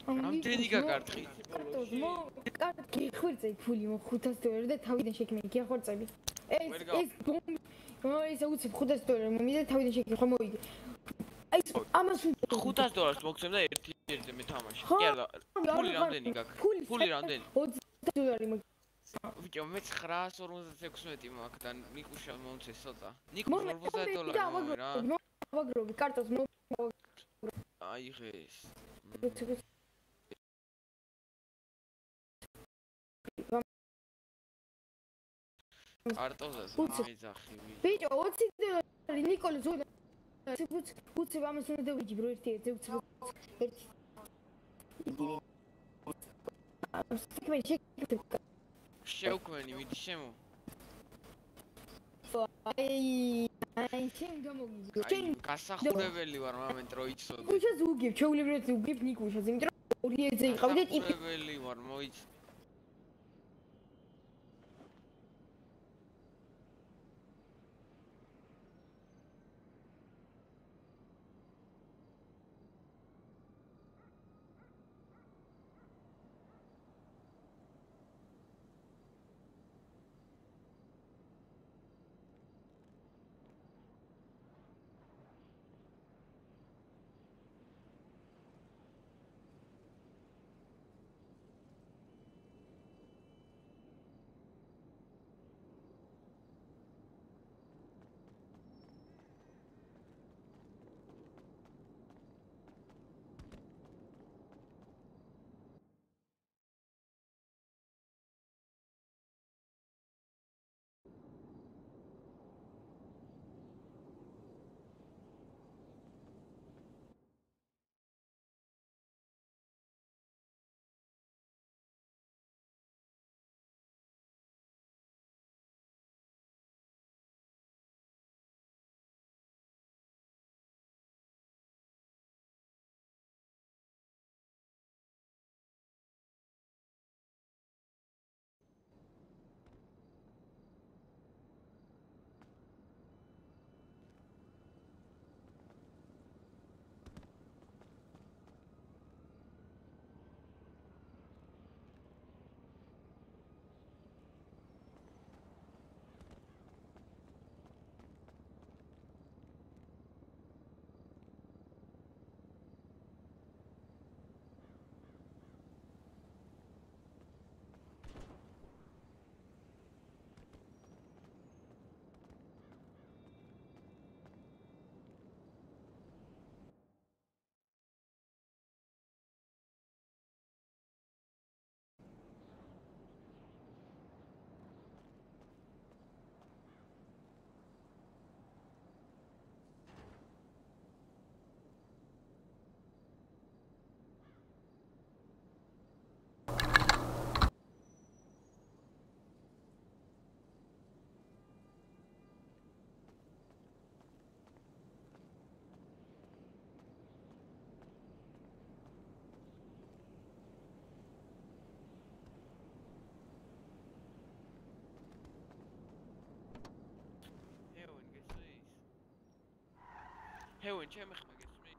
რამდენი გაკართხით? კარტოს კარტი ხვირწე ფული მო 500 დოლარი და თავიდან შექმენი კი ახორწები. ეს ბომბი ეს უცებ 500 დოლარი მომიდა თავიდან შექმენი ხომ მოვიდა. აი ამას 500 დოლარს მოგცემ და ერთი მე თამაში. კი არა, ფული რამდენი გაქვს? ფული რამდენი? 20 დოლარი მოგ ვიჭო მე 956 მაქვს და ნიკუშა მომცეს ცოტა. ნიკუშ 40 დოლარი მომერა. ვაგრობი კარტოს მო აი ღეს. კარტოზე ზაიძახი. ბიჭო 20 დოლარი ნიკოლე ზოდა. უცებ ამას უნდა დავიჯიბრო ერთი ერთი. შევქმენი მიდი შემო. აი შენ გამოგიგო. შენ გასახურებელი ვარ მომენტ რო იცოდე. ნიკუშას უგებ, ჩეულებრივად უგებ ნიკუშას, იმიტომ რომ ორი ეძე იყავდა ტიპი. გასახურებელი ვარ მოიც. ჰევენ ჩემი ხმა გესმის?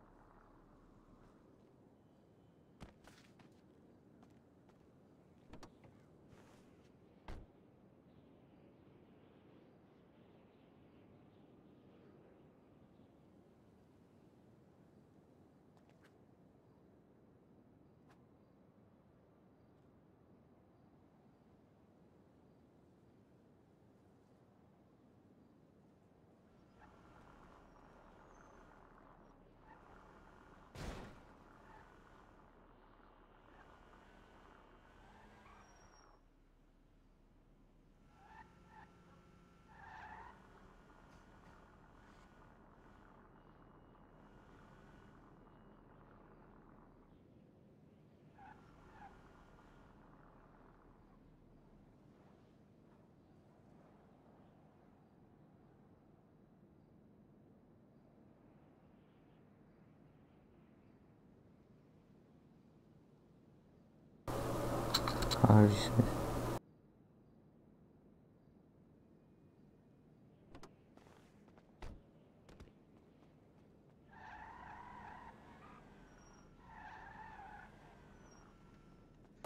არის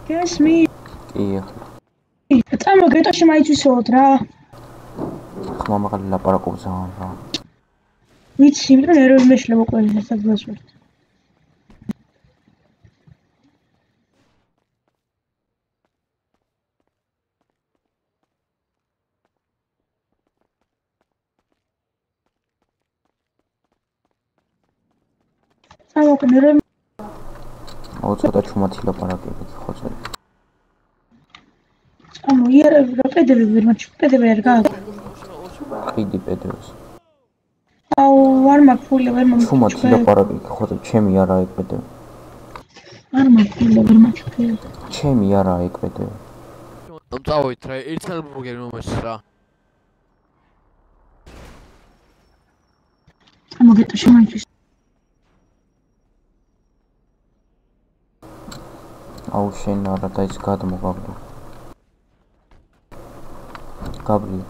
გესმი? კი, წამო გეტოში მაინც ვისაუბროთ რა. ხმა მაღალი ლაპარაკობს რა. ვიცი, იმიტომ ეროვნულ მეშლება ყველა სადღაც ვარ. წამო ეროვნულ ცოტა ჩუმათი ლაპარაკები ხოჭე. წამო იარაღი რა პედები ვერ მაჩ პედები არ გააქვს. ყიდი პედროს. აუ არ მაქვს ფული ვერ მომწონს. ჩუმათი ლაპარაკები ხოჭე, ჩემი არა ეგ პედები. არ მაქვს ფული ვერ მაჩ ფული. ჩემი არა ეგ პედები. წავით რა, ერთ ჰამბურგერი მომეც რა. წამო გეტოში მაინც აუ შენ არა და ის გადმოგაბლო. გაბრიელ.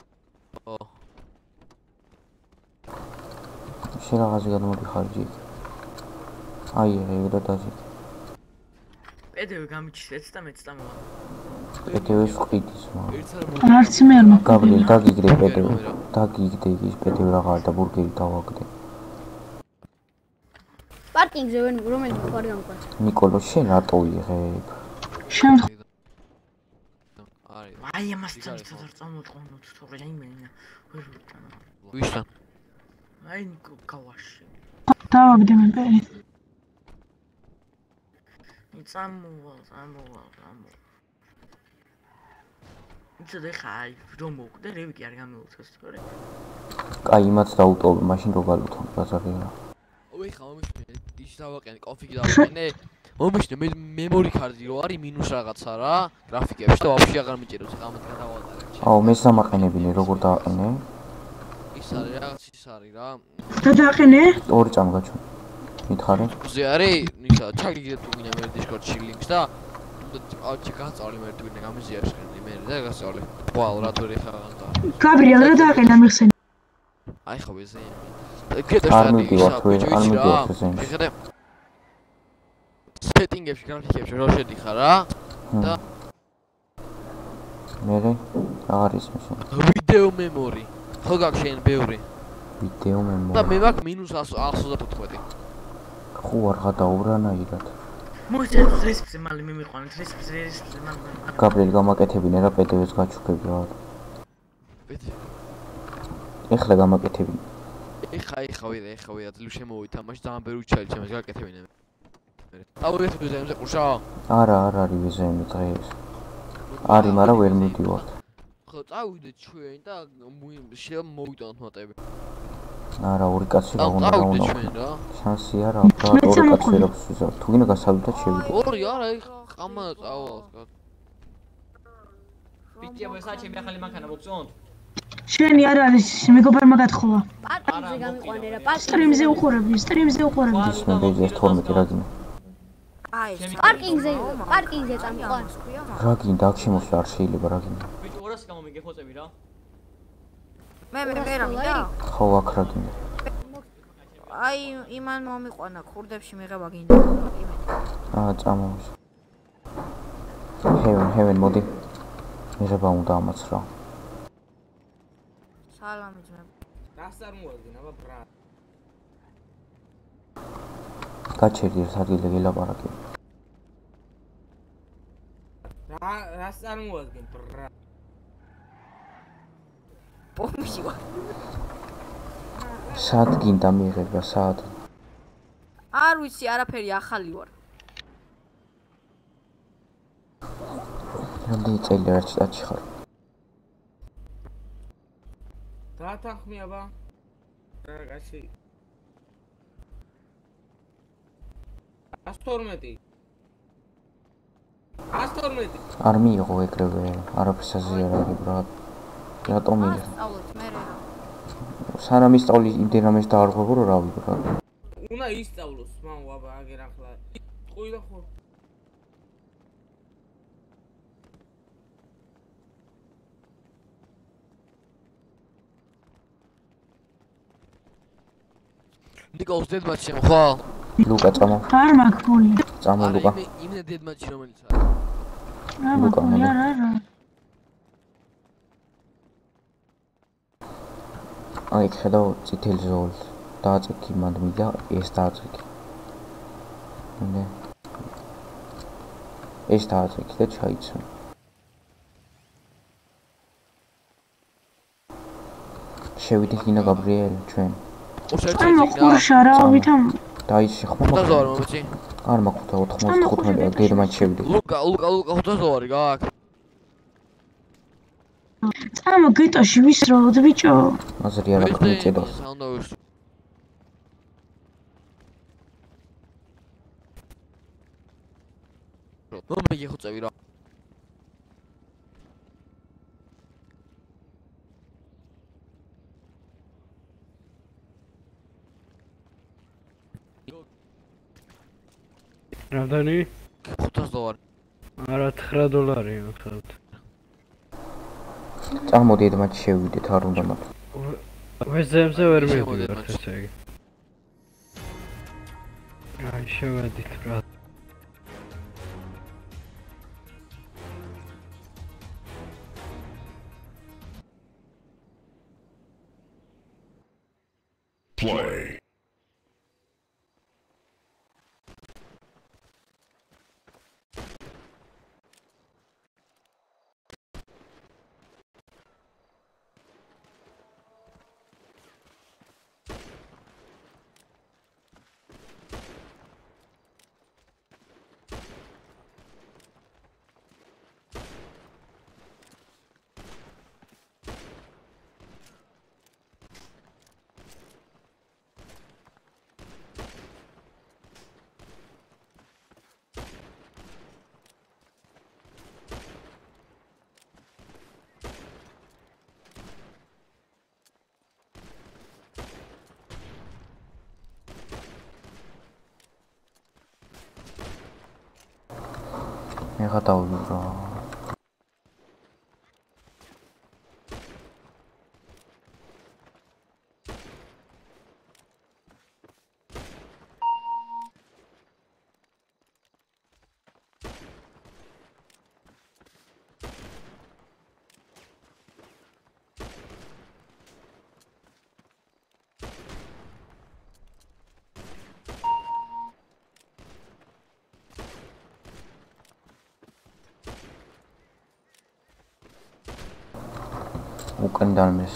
შენ რაღაცა გადმოდიხარჯი. აი ეგ და დაჟე. პედევი გამიჩნდეთ და მეც წამოვა. პედევს ყიდის მაგრამ. არც მე არ მაქვს. გაბრიელ დაგიგდე პედევი. დაგიგდე ის პედევი რაღაც და ბურგერი დავაგდე. პარკინგზე ვერ რომელი მხარე ამყვეთ. ნიკოლო შენ რატო იღებ? შენ აი ამას წამოწარ წამოწყონოთ თორე იმენა. ვერ ვიტანა. ვისთან? აი ნიკო კავაში. დავაგდე მე პერი. წამოვა. იცოდე ხაი რომ მოვკვდე რევიკი არ გამილოცოს თორე. კაი იმაც დაუტოვე მაშინ რო გალუთო ბაზარი რა. ვიხა მომიშნე ის დავაყენე კონფიგი დავაყენე. მომიშნე მე მემორი კარდი რო არის მინუს რაღაცა რა გრაფიკებში და ვაფშე აღარ მიჭირებს ამათ გადავატარე. აუ მე სამაყენებინე როგორ დააყენე? ის არის რაღაც ის არის რა. და დააყენე? ორი წამ გაჩვენ. მითხარი? ზე არის ისა ჩაგიგდეთ თუ გინდა მე დისკორდში ლინკს და აუჩი გაწავლე მე თვითონ გამიზიარებს ხელი მე და გასწავლე. ვალ რა თორე ხაღანტა. გაბრიელ რა დააყენა მიხსენ. აი ხო ეს არ მიდივართ ეს. შეხედე სეტინგებში გრაფიკებში რო შედიხარ რა და მე აღარ ისმის. ვიდეო მემორი ხო გაქვს შენ ბევრი ვიდეო მემორი და მე მაქვს -125. ხო არ გადაუბრანაირად. მოიწერეთ რესპზე მალე მე მიყვანეთ რესპზე მალე. გაბრიელ გამაკეთებინე რა პედევს გაჩუქები რა. ეხლა გამაკეთებინე. ეხა ვიდა ძლივ შემოვითამაში ძალიან ბევრი ჩალი ჩემს გაკეთებინე. აუ ეს ვიზემზე ყუშა? არა არ არის ვიზემი დღეს. არის მაგრამ ვერ მიდივართ. ხო წავიდეთ ჩვენ და მოვიტანოთ მოტები. არა ორი კაცი რა უნდა წავიდეთ ჩვენ რა. შანსი არა უბრალოდ ორი კაცი ვერაფერს ვიზავ. თუ გინდა გასავლოთ შევიდეთ. ორი არა ამა წავალ. ბიჭი აბა საჩემი ახალი მანქანა მოგწონთ? შენი არ არის მეგობარმა გათხოვა. პარკინგზე გამიყვანე რა სტრიმზე უყურები. ის მე ბეძეს 12 რა გინდა. აი, პარკინგზე წამიყვან. რა გინდა აქ შემოსვლა არ შეიძლება რა გინდა. ბიჭი 200 გამომიგე ხოცები რა. მე რა მინდა? ხო აქ რა გინდა. აი, იმან მომიყვანა ქურდებში მიღება გინდა. წამოვიდა. ჰევენ მოდი. მიღება უნდა ამაც რა. სალამი ძმა. რას არ მოადგენ აბა ბრა. გაჩერდი ერთ ადგილზე გელაპარაკე. რას არ მოადგენ ბრა. პომში ვარ. საათ გინდა მიღება საათ. არ ვიცი, არაფერი ახალი ვარ. რამდენი წელი რა ჩატში ხარ? დათანხმი აბა. რა კაცი. 112. არ მიიღო ეგრევე არაფერს აზიარები ბრატ. რატომ მიიღო? სწავლობთ მე რა. სანამ ისწავლი იმდენამეს დაარღვევო რა ვიყო რა. უნდა ისწავლოს მან აბა აგერ ახლა. ყუილა ხო. ნიკოლს დედმატჩი ხვალ ლუკა წამო. არ მაქვს ფული. წამო ლუკა. იმენა დედმატჩი რომელიც არის ლუკა მოდი. არა. აი ხედავ წითელ ზოლს. დააწექი მანდ და ეს დააწექი. ნე. ეს დააწექი და ჩაიცო. შევიდეთ ინა გაბრიელ ჩვენ. ამ ყურშა რა ვითომ დაიში ხომ ხუთასდოვარი მომეცი. არ მაქვს 95 დედმაც შევიდეთ. ლუკა 500-ი გაქვს. წამო გეტოში ვისროლოთ ბიჭო. აზრი არ აქვს მეწედოს. საუნდა ვისროლოთ. მე გიხუწევი რა. რამდენი? $500. არა $9 ხართ. წამოდი დედმაც შევიდეთ არ უნდა მათ. ვეზებზე ვერ შევიდეთ მივიდეთ ესე იგი. აი შევედით რა. Play. მეგა დავიბრო. უკან დამეს.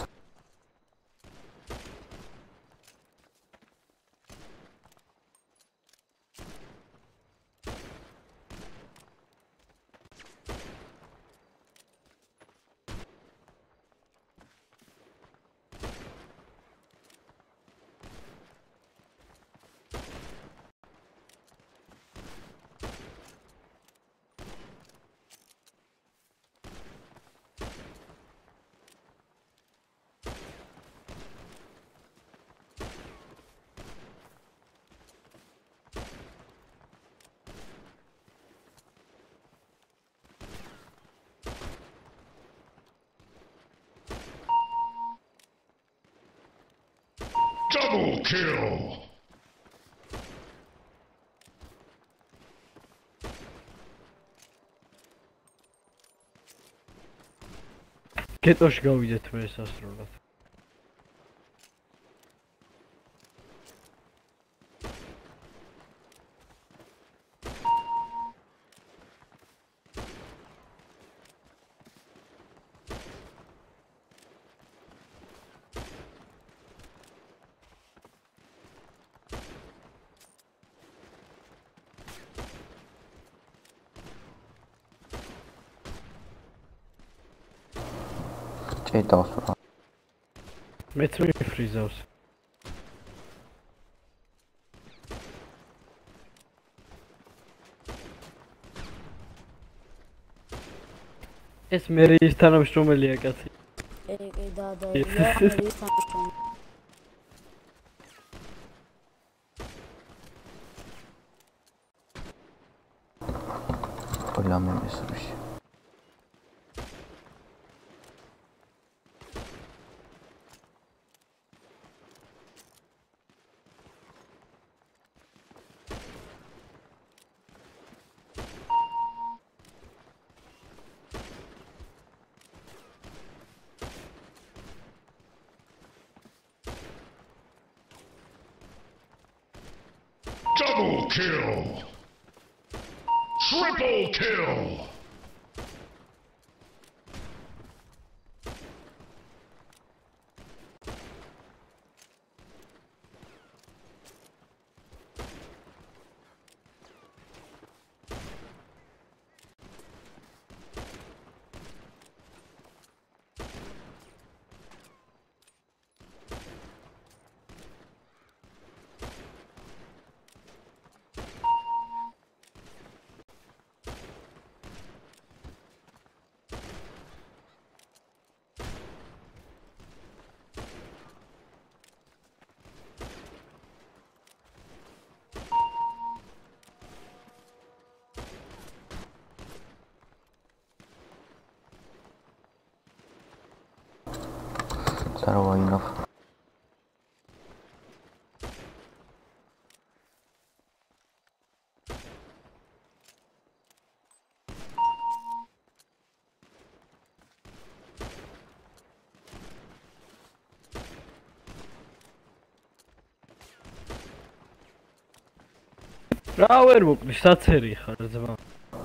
Double kill! გეტოში გავიდეთ მე სასრულად. ჭედავს რა. მეც მიფრიზავს. ეს მე ის თანამშრომელია კაცი. კი და ის თანამშრომელი. ყველა მესურში. Double kill! Triple kill! Здорово, Инов. რა ვერ მოკვდი, საცერი ხარ ძმა.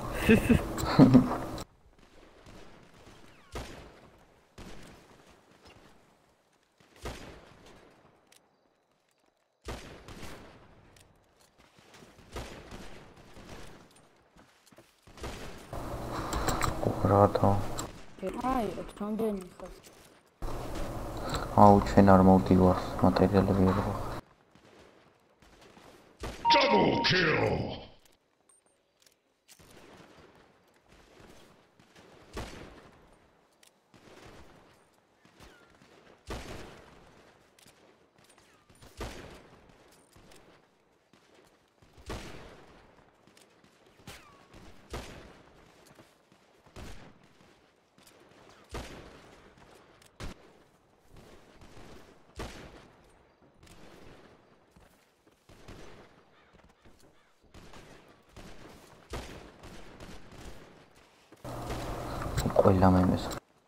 რატო? აი, რამდენი ხარ? აუ, ჩვენ არ მოვდივართ, მატერიალები არ გვაქვს. Double kill! ყველა მემეს.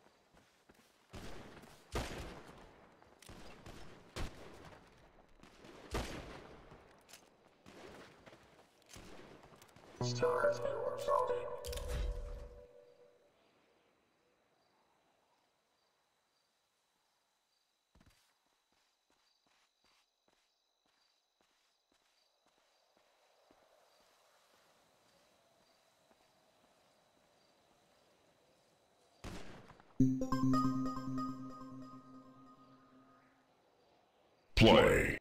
Play.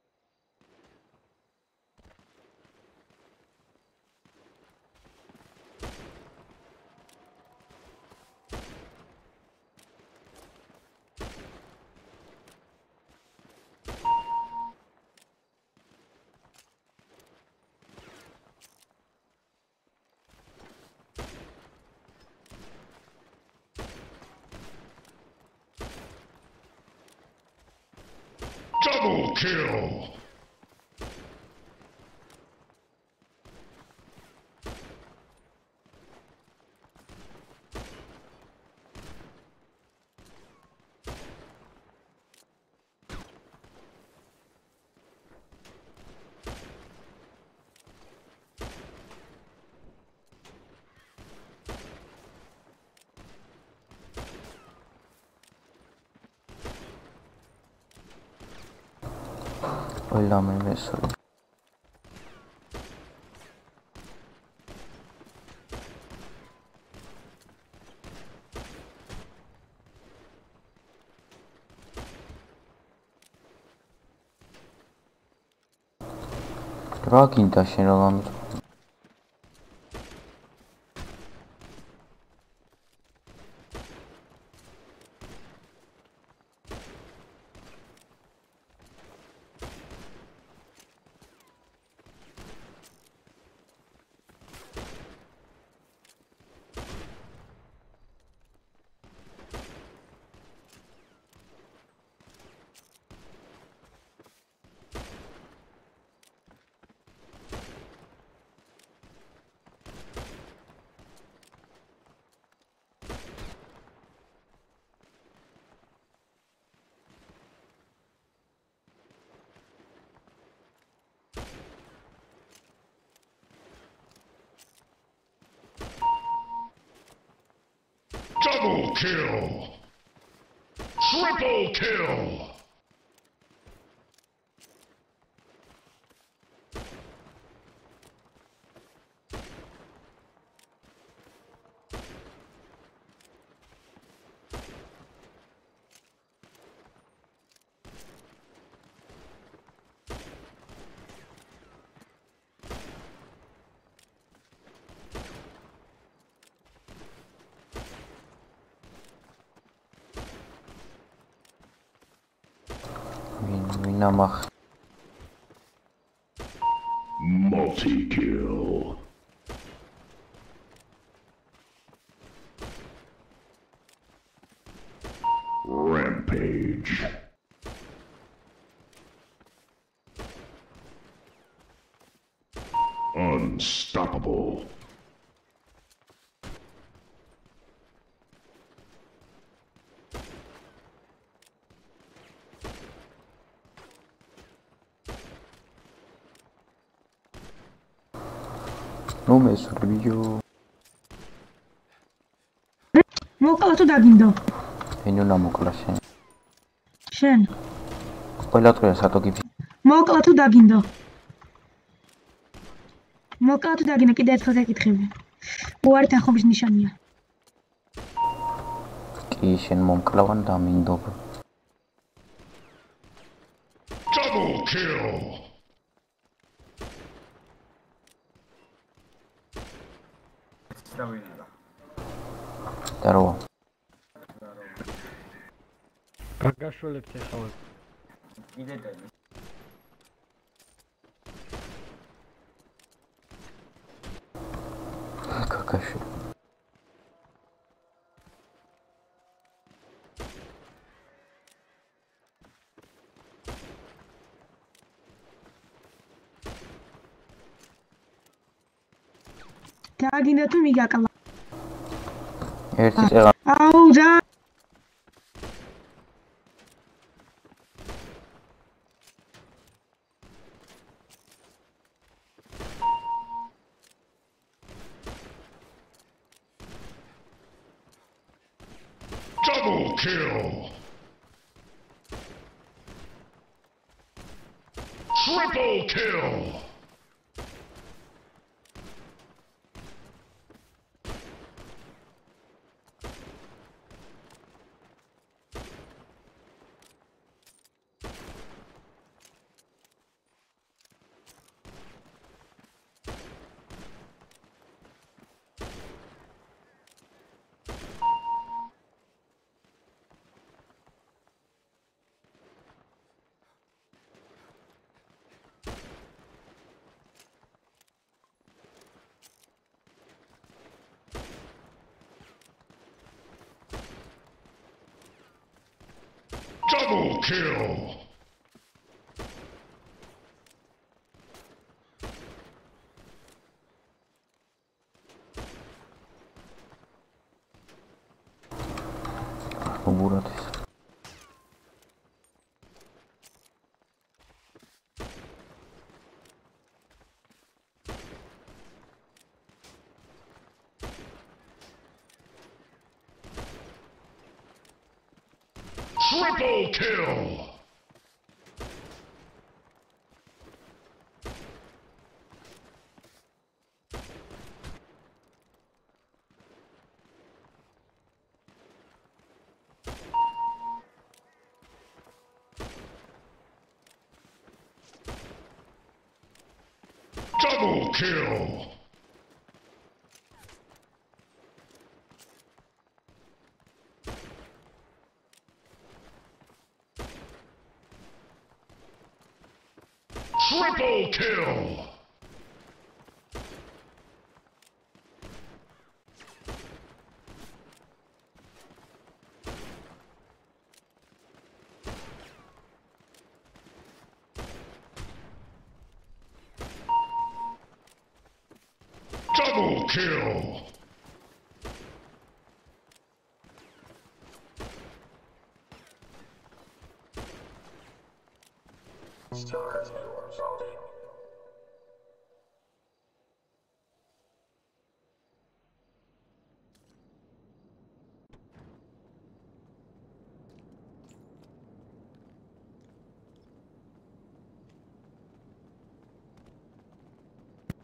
Double kill! ყველა მემესური. რა გინდა შენ რა გამიწ Double kill. Triple kill. Winamach. Multi-kill. Rampage. Unstoppable. No me sirvió. მოკლა თუ დაგინდო? Veni una mokla შენ. შენ. ყველა დღეა სატო გიფი. მოკლა თუ დაგინდო? მოკლა თუ დაგინდო კიდე ერთხელ გეკითხები. უარი თანხმობის ნიშანია. კი შენ მომკლავან დამინდობ. Double kill. Здорово. გაგაშველებთ ახლა. Какаши. დაგინდო თუ მიგაკლა. ერთი წეღა. აუ რა. Double kill. Triple kill. Double kill. Убуратись. Triple kill. Double kill. Triple kill. Double kill.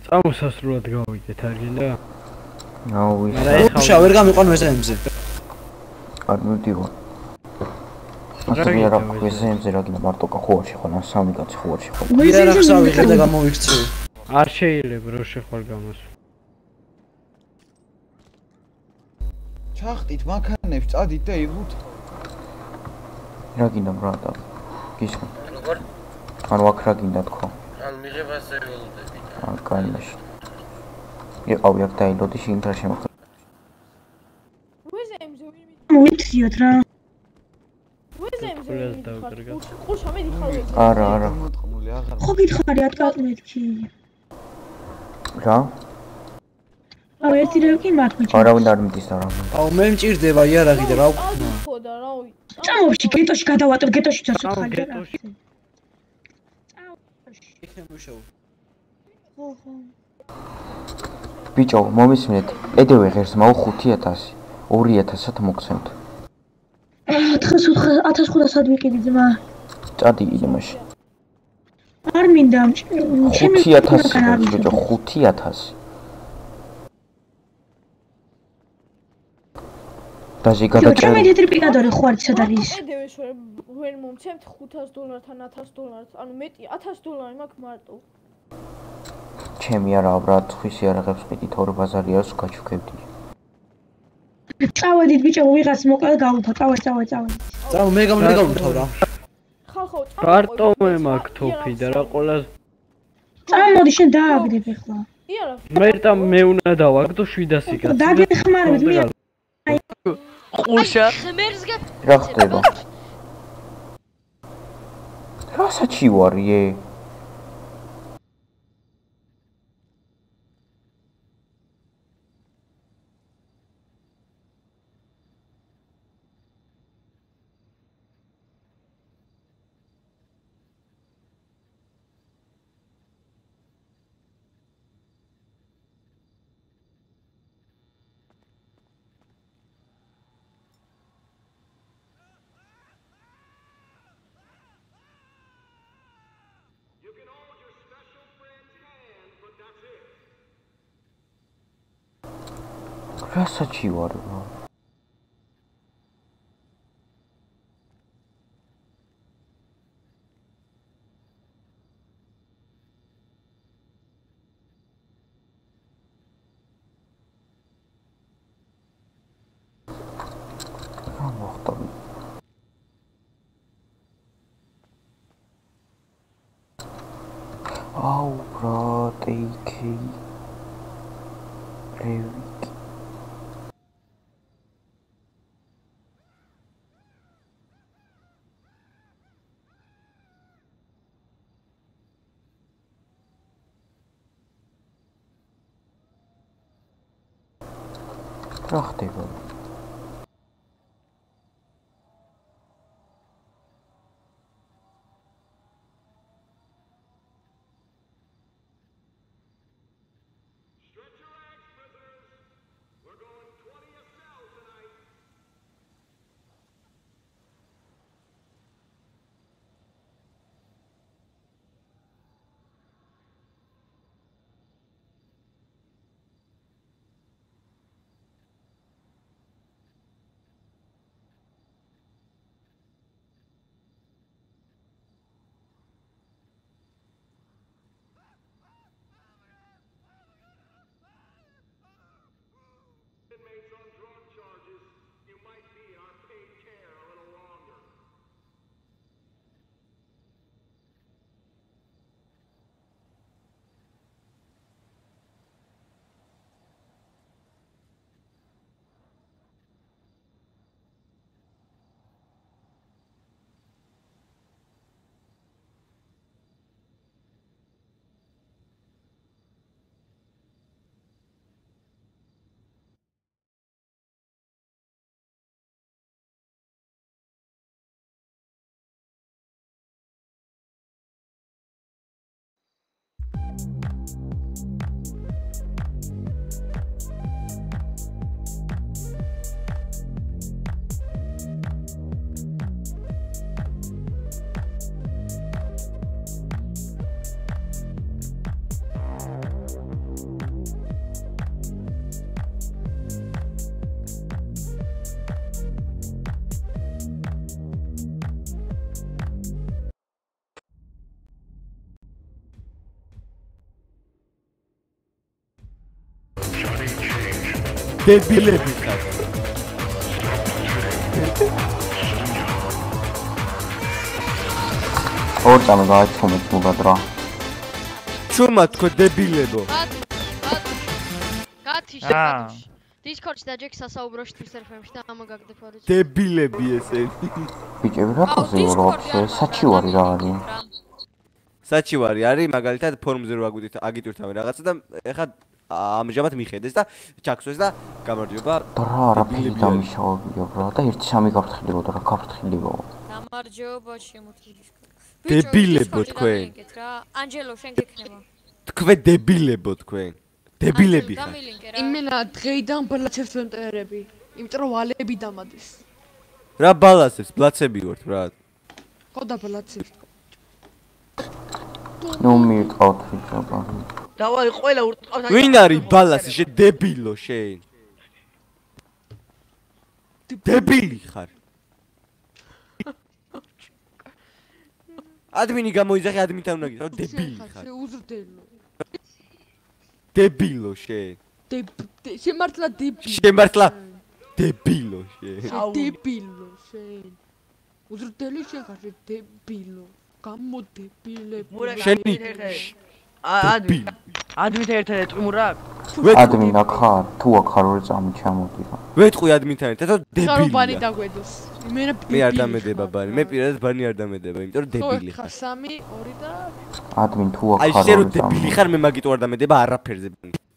წამოსასრულად გავიდეთ არ გინდა? აუ ის შა ვერ გამიყვან ვეზემზე. არ მივდივარ. ასე რა ვეზემზე რა გინდა მარტო ხوارში ხო, სამი კაცი ხوارში ხო. ვერა ხსა ვიღე და გამოვიქცევ. არ შეიძლება რო შეხვალ გამოს. ჩახტით მანქანებს წადით და იღოთ. რა გინდა ბრატა? გისმენ. როგორ? ანუ აქ რა გინდა თქო? ან მიღებაზე ველოდები. ან კაინაში. იყავი აქ დაილოდი შინტრა შემოხდა. ვეზემზე მოვიწიოთ რა. ვეზემზე დავკრგა. ყუშა მე დიხავე. არა, არა. მოტყმული აღარ. ხო გითხარი ატკატმეთში. რა? აუ ერთი რა კი მაქვს. არავინ არ მიდის და რა. აუ მე მჭირდება იარაღი და რა ვქნა. ხოდა რავი. წამოვში გეტოში გადავატებ გეტოში წასვლა. გეტოში. იქნებუშავ. ხო ხო. ბიჭო, მომისმენთ, ედევე ღერს მაუ 5000, 2000-ად მოგცემთ. 1500-ად ვიყიდი ძმა. წადი იმაში. არ მინდა 5000 ბიჭო, 5000. დაჟე გადაჭერე. ჩემი თეთრი პიკადორი ხო არის სად არის? ედევეს ვერ მომცემთ $500-თან $1000, ანუ მეტი $1000 მაქვს მარტო. ჩემი არა ბრატ, ხვის იარაღებს ყიდით, ორ ბაზარი არის გაჩუქებდი. წავედით ბიჭო, ვიღაც მოკლა გავუთა, წავე. წავ მე გავუთავ რა. ხალხო, კარტო მე მაქვს თოფი და რა ყოლას წამოდი შენ დააგდებ ახლა. იარა. მე და მე უნდა დავაგდო 700 კაცი. დაგეხმარებით მე. ყუშა. რა ხდება? რასაც ვარიე? რასაც ვარ? აუ ბრატ, AK. რევიკი. რა ხდება? დებილები ხარ. ორწამი გააჩუმეთ მუდად რა. ჩუმა თქო დებილებო. გათიშა. Discord-ში და ჯექს ასაუბროში Twitter-ში და ამაგაგდებ ორი. დებილები ესენი. ბიჭები რა ხაზეო საჩივარი რა არის? საჩივარი არის მაგალითად ფორუმზე რო აგიტვირთავენ რაღაცა და ეხლა ამჟამად მიხედეს და ჩაქსვეს და გამარჯობა. რა არაფერი დამიშავებია ბრა და 1-3 გაფრთხილებოდა რა გაფრთხილებო. გამარჯობა შემოთვლილი. დებილებო თქვენ. ანჯელო შენ გექნება. თქვენ დებილებო თქვენ. დებილები ხარ. იმენა დღეიდან ბლაცებს ვემტერები. იმიტომ რომ ვალები დამადის. რა ბალასებს, ბლაცები ვართ ბრატ. ხო და ბლაცებს. ნუ მიყავთ ბიჭო. დავაი ყველა ურტყავს. ვინ არის ბალასი შე დებილო შენ? დებილი ხარ. ადმინი გამოიძახე ადმინთან უნდა გითხრა დებილი ხარ. შეუზრდელო. დებილო შენ. შემართლა დებილი. შემართლა დებილო შენ. დებილო შენ. უზრდელი შენ ხარ დებილო. გამოდებილები. შენი ადმინთან ერთად ტყიმურა აქვს? ადმინ ახარ, თუ ახარ ორი წამი ჩამოდი რა. ვეთყვი ადმინთან ერთად და დებილია. ხარო ბანი დაგვედოს. მე არ დამედება ბანი. მე პირადად ბანი არ დამედება, იმიტომ რომ დებილი ხარ. 3, 2 და ადმინ თუ ახარ. აი შენ რო დებილი ხარ, მე მაგიტო არ დამედება არაფერზე.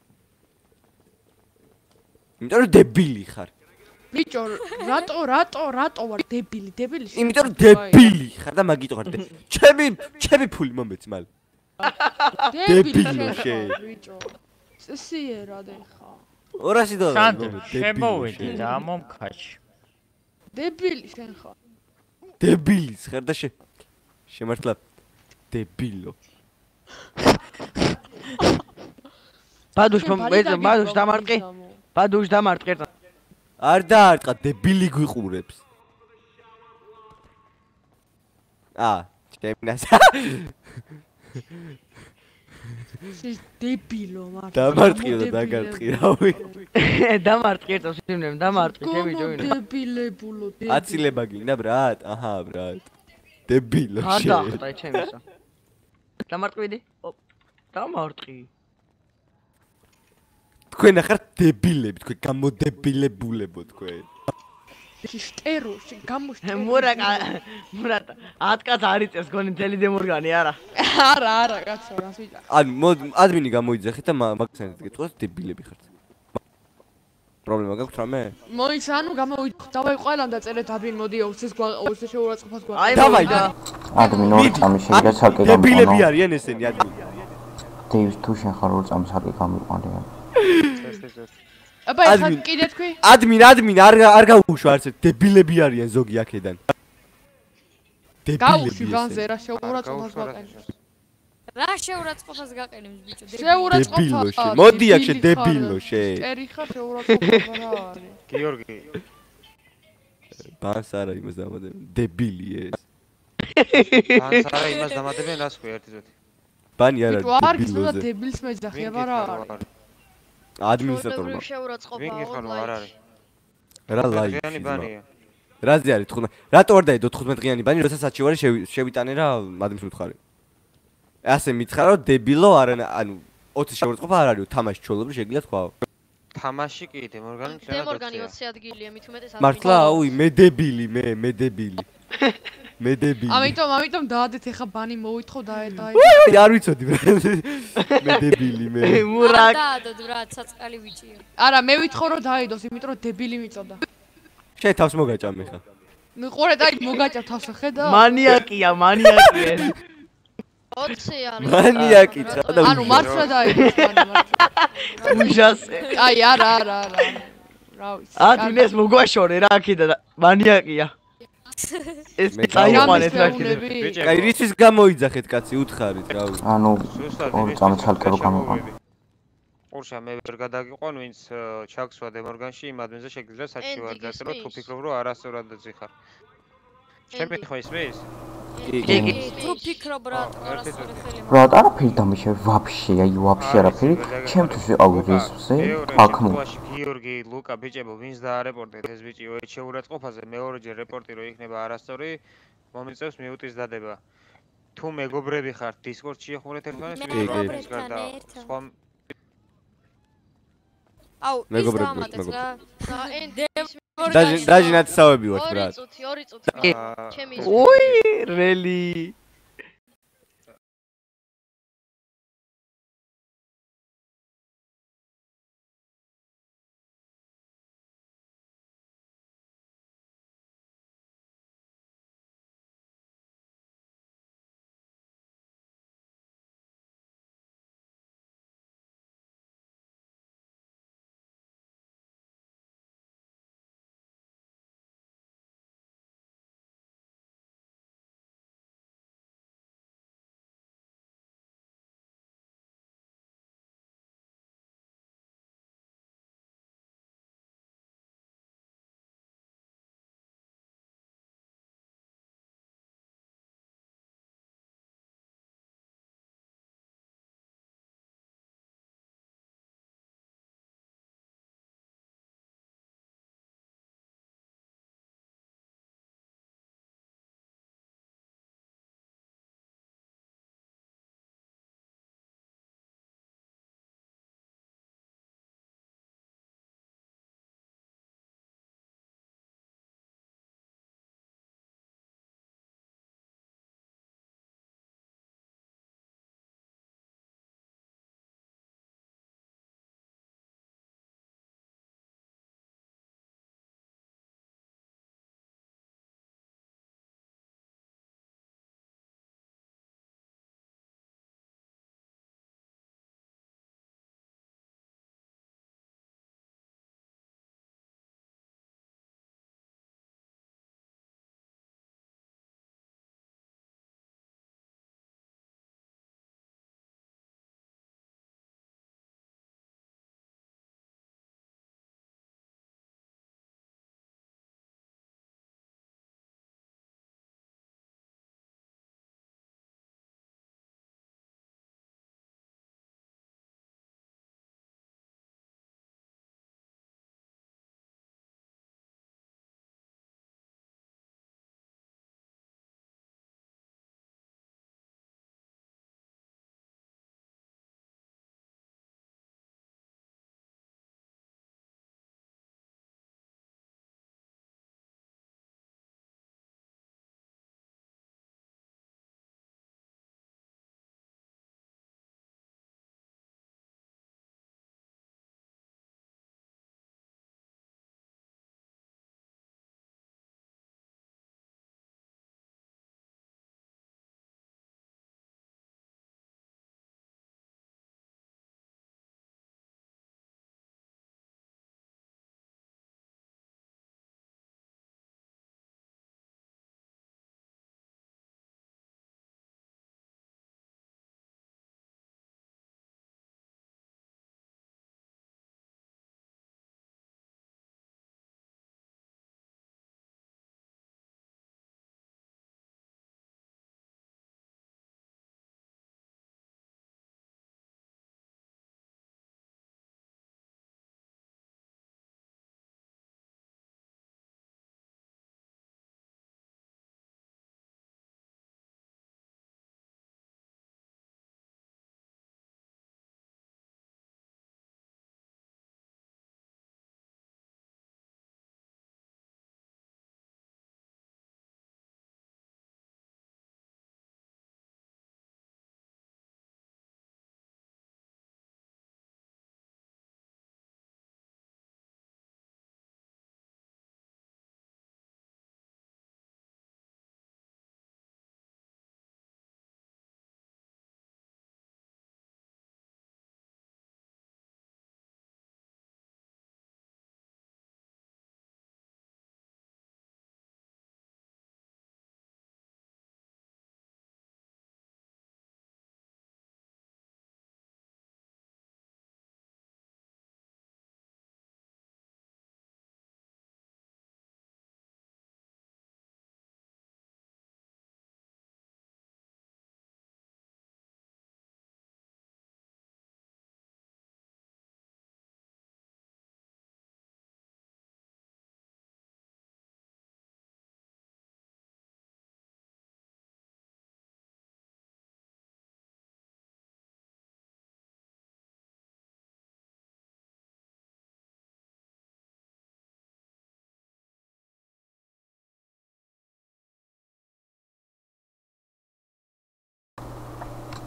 იმიტომ რომ დებილი ხარ. ბიჭო, რატო ვარ დებილი? იმიტომ რომ დებილი ხარ და მაგიტო ხარ. ჩემი ფული მომეც მალე. დებილო შენ. ბიჭო. წესიერად ეხა. 200 დოლარი მომეც. შემოვედი და მომქაჩი. დებილი შენ ხარ. დებილის ხარ და შემართლა დებილო. ბადუშ დამარტყი. ბადუშ დამარტყი. არ დაარტყა დებილი გვიყურებს. ჩემნას. დებილო მარტო. დამარტყიო და დაგარტყი რავი. დამარტყი ერთად სიმნემ დამარტყი ჩემი ჯოინე. დებილებულო. აცილება გინდა ბრატ? აჰა ბრატ. დებილო შენ. არ დაახტა ჩემისა. დამარტყვიდი? დამარტყი. თქვენ ახარ დებილები, თქვენ გამოდებილებულებო თქვენ. შტეროში გამოშტერო. მურატა 10 კაც არიწევს გონი მთელი დემორგანი არა. არა კაცო რას ვიტა. ანუ ადმინი გამოიძახეთ და მაგასთან გეტყვას დებილები ხართ. პრობლემა გაქვთ რამე? მოიც ანუ გამოვიდეთ დავაი ყველამ და წერეთ ადმინ მოდი ოსეს შეურაცხყოფას გვაქვს. აი დავაი და ადმინ ორი წამი შეიძლება ცალკე გამიყო. დებილები არიან ესენი ადმინი. დეივს თუ შენ ხარ ორი წამი ცალკე გამიყო. აბა ეხლა კიდე თქვი? ადმინ არ გაუშვ არც დებილები არიან ზოგი აქედან. დებილები. გაუშვი განზე რა შეურაცხყოფას გაყენებს. რა შეურაცხყოფას გაყენებს ბიჭო? შეურაცხყოფა. მოდი აქ დებილო შენ. წერი ხარ შეურაცხყოფა რა არის? გიორგი. ბანს არა იმას დამადებენ. დებილი ეს. ბანს არა იმას დამადებენ რას ხო ერთი ზოთი. ბანი არა დებილოზე. თუ არ გიცნობდა დებილს მეძახი აბა რა არის? ადმინისტრატორმა. ვინ გიხარო არ არის? რა ლაი. დღიანი ბანია. რაზე არის 15? რატო არ დაიდო 15 დღიანი ბანი, როცა საჩივარი შევიტანე რა ადმის მითხარი. ასე მითხარო დებილო არა ანუ 20 შეურაცხყოფა არ არისო, თამაში ჩოლობრი შეგიძლია თქვა. თამაში კი დემორგანი შეიძლება. დემორგანი 20 ადგილია, მით უმეტეს ადგილი. მართლა, აუი, მე დებილი, მე დებილი. მე დებილი. ამიტომ დაადეთ ეხა ბანი მოვითხოვ და არ ვიცოდი მე დებილი მე. მურაკ. დაადოთ რა, ცაწყალი ბიჭია. არა, მე ვითხოვ რომ დაიდოს, იმიტომ რომ დებილი მიწოდა. შენ თავს მოგაჭამ ეხა. მიყურეთ, აი მოგაჭამ თავს ხედა? მანიაკია ეს. 20 არის. მანიაკი ცა და ანუ მართლა დაიდოს ბანი. უჟასე. აი არა. რა ვიცი. ადმინეს მოგვაშორე რა აქედა მანიაკია. ეს წაიყვანეთ რა კიდე. კაი რისთვის გამოიძახეთ კაცი უთხარით რა ვიცი. ანუ ორი წამი ცალკე რო გამოყო. ყურშა მე ვერ გადაგიყვან ვინც ჩაქსვა დემორგანში იმ ადმინზე შეგიძლია საჩივარი გასწრო თუ ფიქრობ რომ არასწორად ძიხარ. ჩემი ხო ისმის? თუ ფიქრობ რა არასწორი ხელი რა არაფერი დამიშავე ვაფშე აი ვაფშე არაფერი ჩემთვის ვიყავი რისზე აქ მო გიორგი ლუკა ბიჭებო ვინც დაარეპორტეთ ეს ბიჭი შეურაცხყოფაზე მეორეჯერ რეპორტი რო იქნება არასწორი მომიწევს მიუტის დადება თუ მეგობრები ხართ დისკორდში ეხმურეთ ერთმანეთს ვიდეოს გარდა სხვა აუ მეგობრები რა დაჟი ნაცსავები ვართ ბრატ 2 წუთი ჩემი უი რელი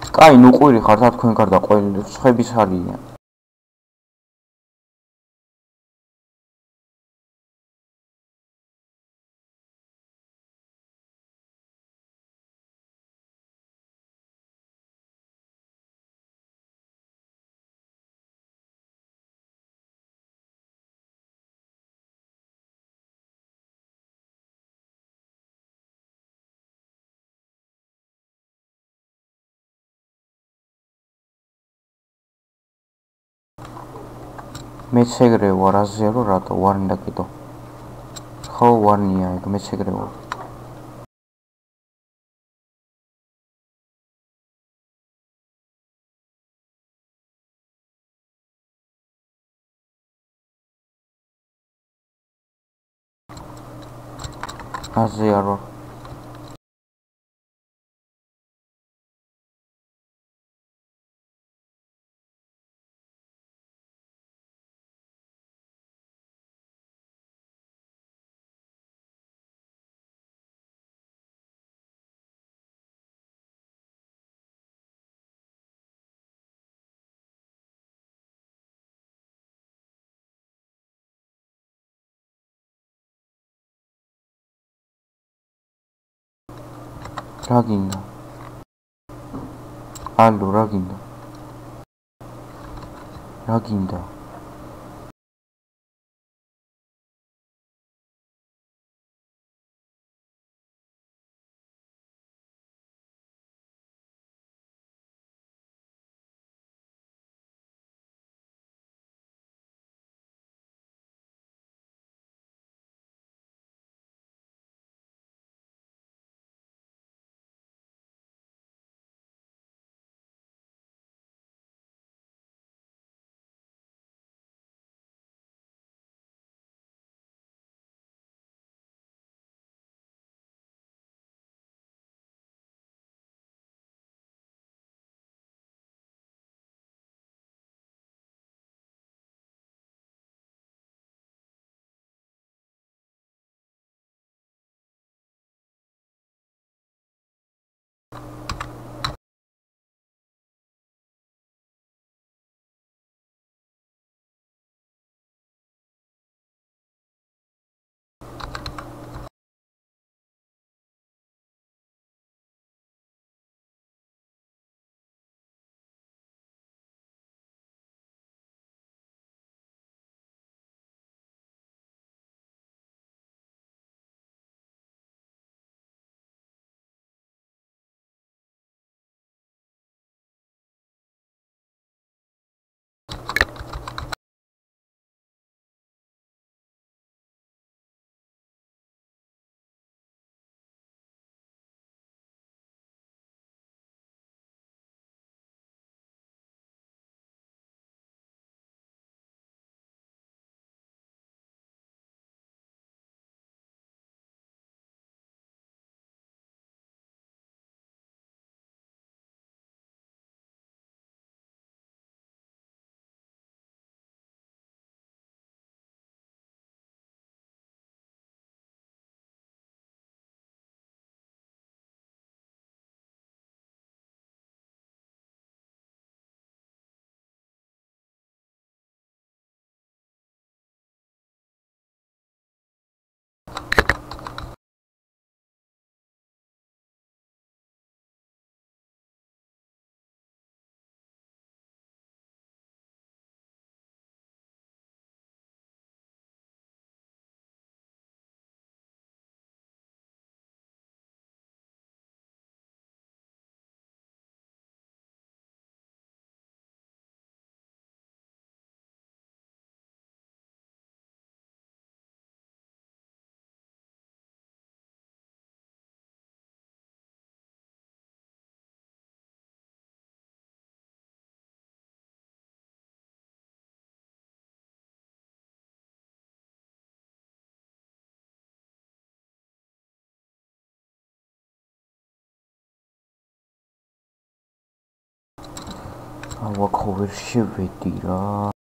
კაი, ნუ ყვირი ხარ და თქვენ გარდა ყველა სხვების არიან. მეც ეგრე ვარ, აზიარო რატო ვარ და კიდო. ხო ვარნია ეგ მეც ეგრე ვარ. აზიარო რა გინდა? ალო რა გინდა? რა გინდა? ავა ვერ შევედი რა.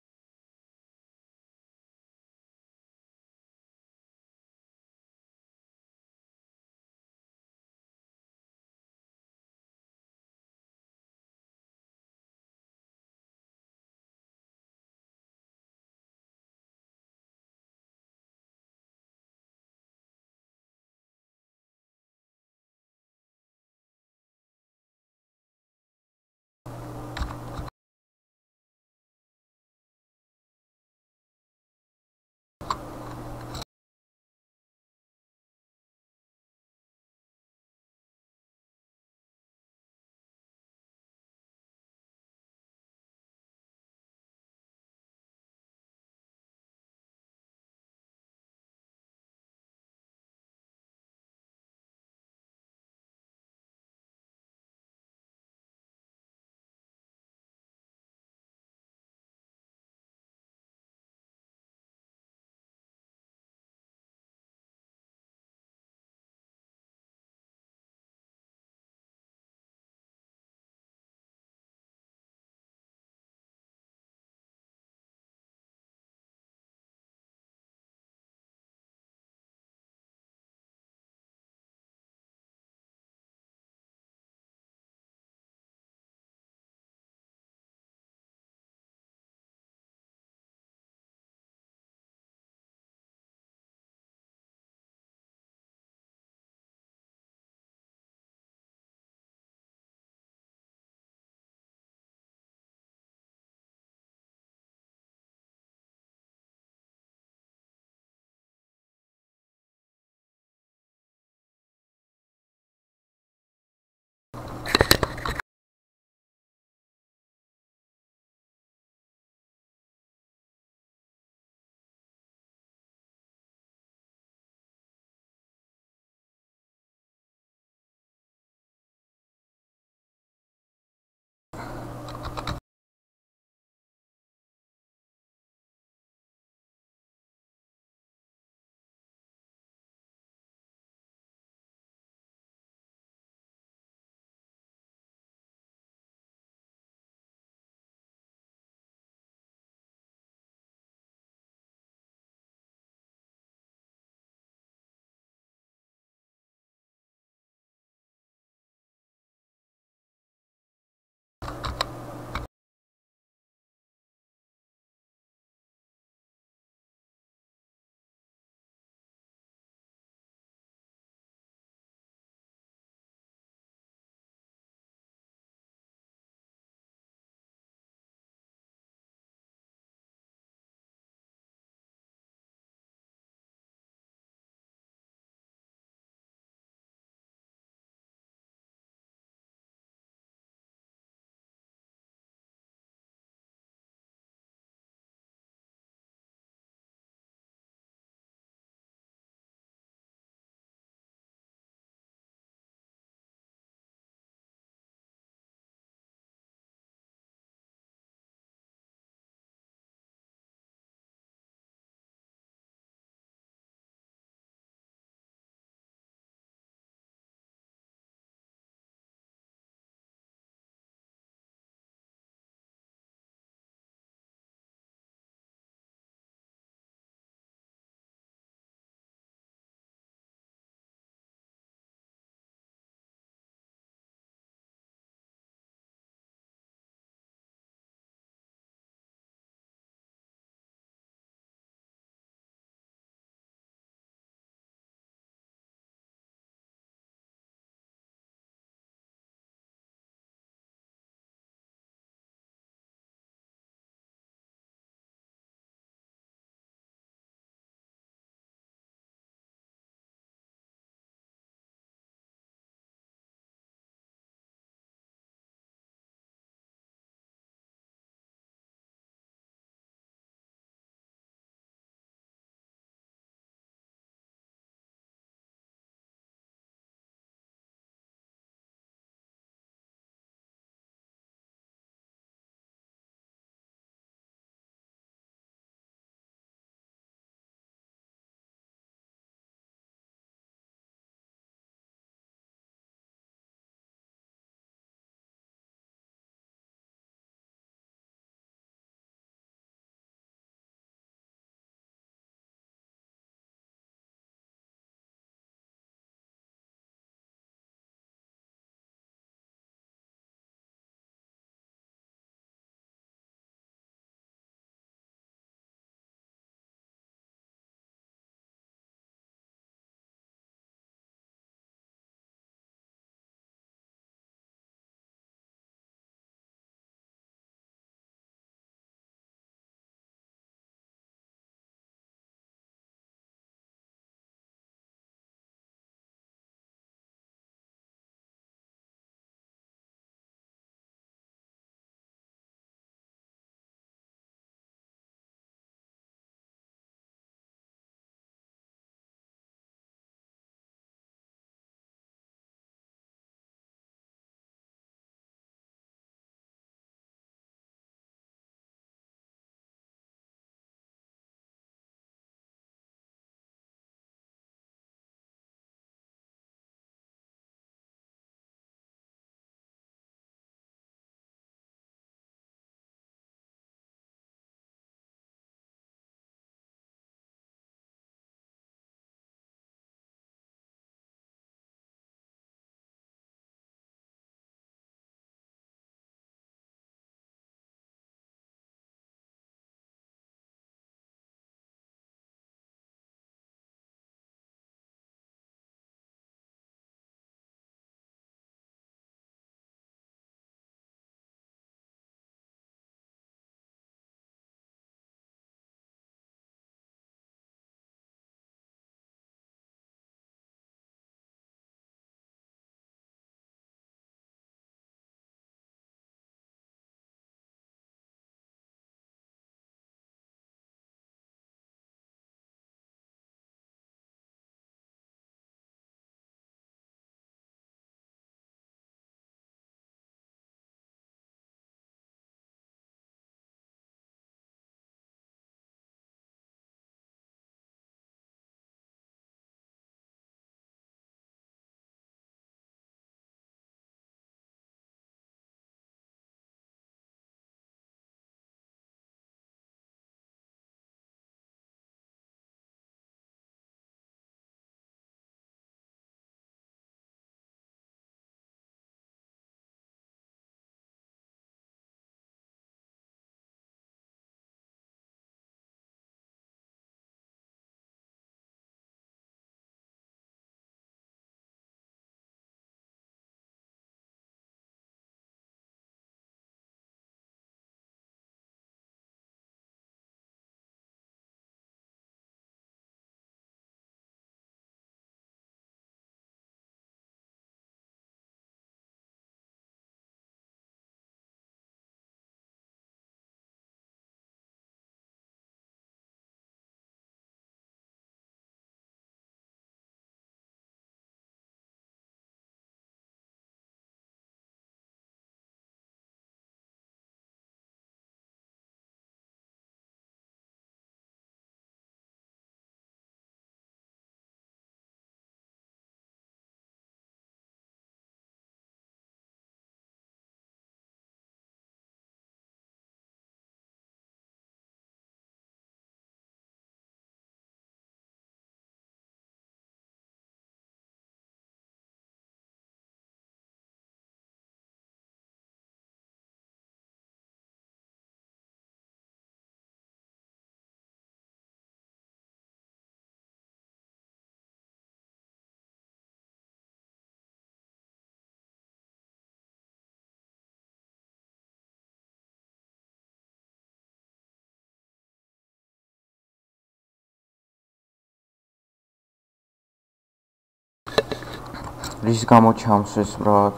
რის გამო ჩამსვეს ბრატ?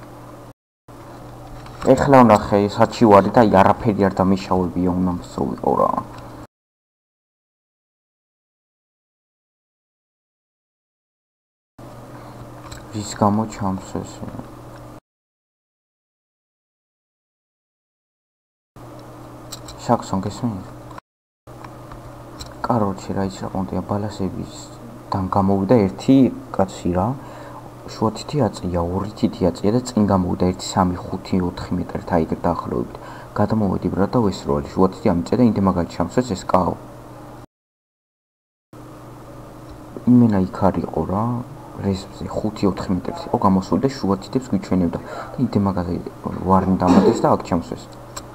ეხლა ვნახე საჩი ვარი და არაფერი არ დამიშავებია უნდა ვიყო რა. რის გამო ჩამსვეს? შაქსონ გესმის? კაროჩი რა იცი რა ყონდია ბალასებისთან გამოვიდა ერთი კაცი რა შუა თითი აწია, ორი თითი აწია და წინ გამოვიდა 1 3 5 4 მეტრით აიგერ დაახლოებით. გადამოვედი ბრატ და ვესროლი შუა თითი ამიწა და იმდე მაგალითად ჩამსვეს ეს კაო. იმენა იქ არ იყო რა რეზზე 5-4 მეტრით იყო გამოსული და შუა თითებს გვიჩვენებდა და იმდე მაგალითად ვარნი დამატეს და აქ ჩამსვეს.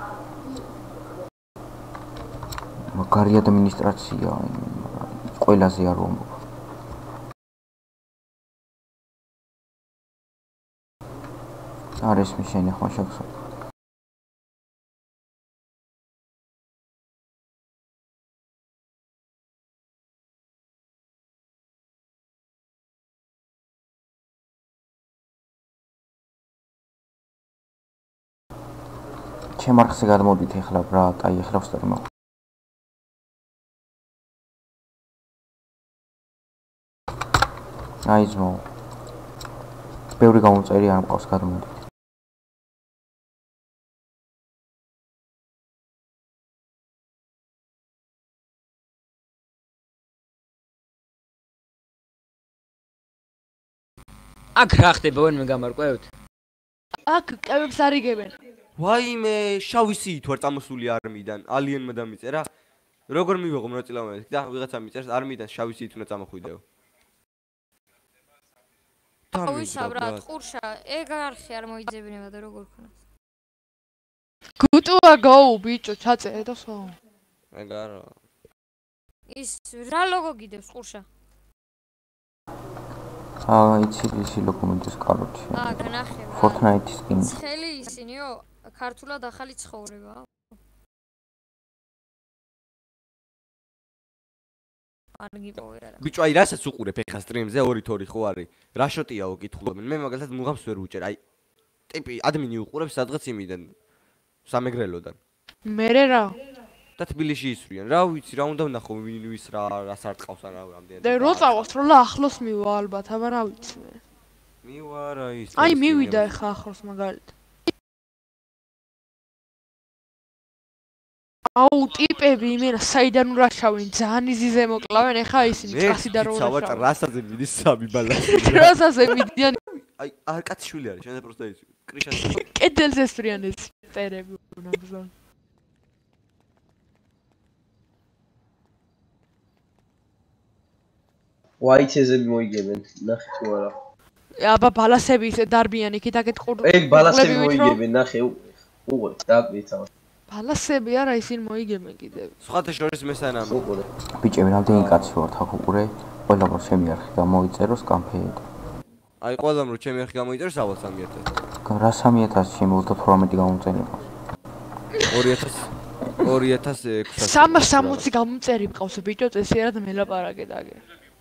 მაგარი ადმინისტრაცია ყველაზე არ ვამბობ. არ ეს მიშენი ხო შევხსო. ჩემ არხზე გადმოდით ეხლა ბრატ, აი ეხლა ვსტარი მაგ. აი ძმო. ბევრი გამომწერი არ მყავს გადმოდით. აქ რა ხდება ვენმე გამარკვევთ? აქ კევებს არიგებენ. ვაიმე, შავი სიით ვარ წამოსული არმიდან, ალიენმა დამიწერა. როგორ მივიღო მონაწილეობა და ვიღაცა მიწერს არმიდან შავი სიით უნდა წამოხვიდეო. ავისა ბრატ, ყურშა, ეგ არხი არ მოიძებინება და როგორ ქონას. გუტუა გაუ ბიჭო, ჩაწერე და ხო. ეგარო. ის რა ლოგო გიდევს ყურშა? იცი ლოკომენტის კაროჩი. გნახე. Fortnite-ის სკინი. ცხელი ისინიო, ქართულად ახალი ცხოვრება. ბიჭო, აი რასაც უყურებ ეხა სტრიმზე 2-2 ხო არის? რა შოტიაო კითხულობენ. მე მაგალითად მუღამს ვერ ვუჭერ. აი ტიპი ადმინი უყურებს სადღაც იმიდან სამეგრელოდან. მერე რა? და თბილისში ისვრიან. რა ვიცი, რა უნდა ვნახო ვის რას არ ტყავს ან რამდენი. და რო წავას რო ახლოს მივა ალბათ, აბა რა ვიცი მე. მივა რა ის. აი მივიდა ეხა ახლოს მაგალითად. აუ ტიპები იმენა საიდან ურაშავენ ძალიან იზიზე მოკლავენ ეხა ისინი წასიდან რო ურაშავენ. ცავად რასაზე მიდის სამი ბალასი. რასაზე მიდიან? აი არ კაცშვილი არის, შენ პროსტა ის კრიშას. კედელზე ესვრიან ეს წერები უნაბზონ. ვაიცეზები მოიგებენ, ნახე თუ არა. აბა ბალასები ისე დარბიან იქით აქეთ ყურდ. ეგ ბალასები მოიგებენ, ნახე უყურე, დააკვიცა. ბალასები არა ისინი მოიგებენ კიდევ. სხვათა შორის მესანამ. უყურე. ბიჭები, რამდენი კაცი ვართ აქ უყურე? ყველამ რომ ჩემი არხი გამოიწეროს კამფეით. აი ყველამ რომ ჩემი არხი გამოიწეროს ავალ 3000. რა 3000 შემოვთქვამეტი გამოწერება. 2600 360 გამომწერი მყავს ბიჭო, წესიერად მელაპარაკე დაგე.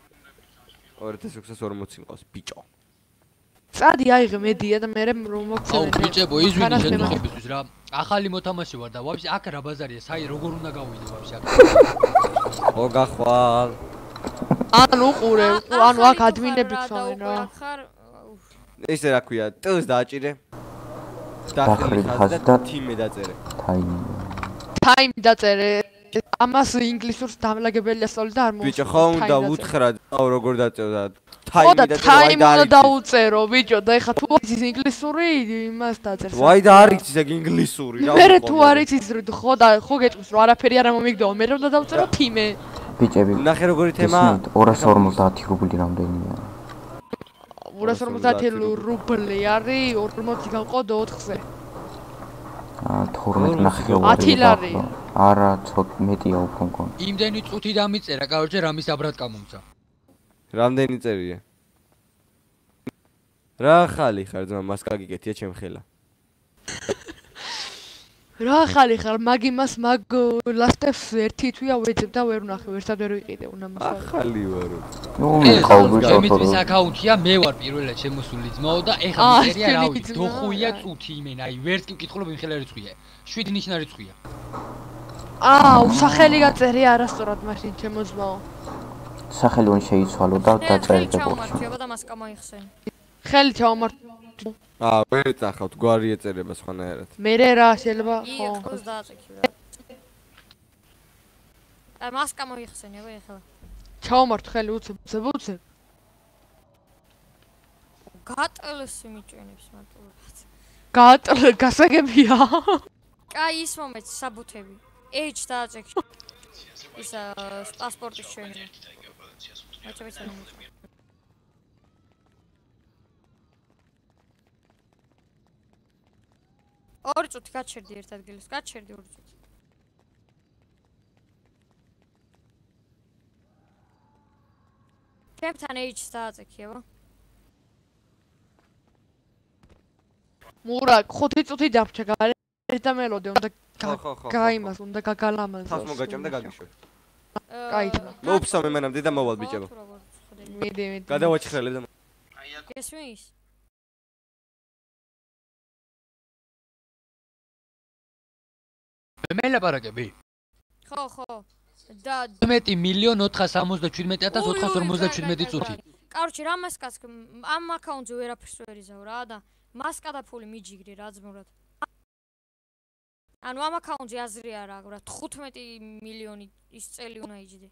2640 მყავს ბიჭო. წადი აიღე მედია და მე რომ მოგცემ. აუ ბიჭებო, იზვინი შენუხებისთვის რა. ახალი მოთამაშე ვარ და ვაფშე აქ რა ბაზარია, საი როგორ უნდა გავიდე ვაფშე აქ. ხო გახვალ. ანუ უყურე, ანუ აქ ადმინები ხსოვენ რა. ესე რა ქვია, ტილს დააჭირე. დახრილ ხაზი და თიმე დაწერე. ტაიმი დაწერე. ამას ინგლისურს დამლაგებელი ასწავლე და არ მოუწევს. ბიჭო, ხო უნდა უთხრა, აუ როგორ დაწერო და ტაიმი დაწერე. ტაიმი უნდა დაუწერო, ბიჭო, და ეხა თუ არის ინგლისური, იმას დაწერს. ვაი და არ იცის ეგ ინგლისური, რა მე თუ არ იცის, ხო და ხო გეტყვის რომ არაფერი არ მომიგდო, მე რომ დავწერო თიმე. ბიჭები, ნახე როგორი თემა 250 რუბლი რამდენია? 250 რუბლი არის 40 განყო 4-ზე. 12 ნახევარი. არა, ცოტა მეტია უფრო მგონი. იმდენი წუთი დამიწერა, კაროჩე რამის აბრად გამომცა. რამდენი წერია? რა ხალი ხარ ძმა, მას კაგიკეთია ჩემ ხელა. რა ხალი ხარ მაგ იმას მაგ ლასტებს ერთი თვია ვეძებ და ვერ ვნახე ერთად ვერ ვიყიდე უნდა ახალი ვარო ნუ მიყავ ბიჭო ჩემთვის აკაუნტია მე ვარ პირველად შემოსული ძმაო და ეხლა მიწერია რავი დოხუია წუთი იმენ აი ვერც კი ვკითხულობ იმ ხელა რიცხვია 7 ნიშნა რიცხვია უსახელი გაწერია არასწორად მაშინ ჩემო ძმაო სახელი უნდა შეიცვალო და დაწერეთ ბორცი და მასკა მოიხსენი ხელი ჩავამართ ვერ წახავთ გვარი ეწერება სხვანაირად მე რა შეიძლება ხო იყოს დააწექი რა აი მასკა მოიხსენებო ეხლა ჩავამართ ხელი უცებ გატელს მიჭენებს მარტო გასაგებია კაი ის მომეც საბუთები H დააწექი ის პასპორტის ჩვენი ორი წუთი გაჩერდი ერთ ადგილას გაჩერდი ორი წუთი ჩემთან H დააწექიებო მურა 5 წუთი დარჩა და მელოდე უნდა გაიმას უნდა გაგალამაზოს თავს მოგაჭამ და გაგიშვე კაი მოუფსა მე მანამდე და მოვალ ბიჭებო მიდი გადავაჭრელებ და გესმის მე ლაპარაკები ხო და 12,477,457 წუთი კაროჩი რა მასკას ამ აკაუნტზე ვერაფერს ვერ იზავ რა და მასკა და ფული მიჯიგრი რა ძმურად ანუ ამ აკაუნტზე აზრი არა რა 15 მილიონი ის წელი უნდა იჯდე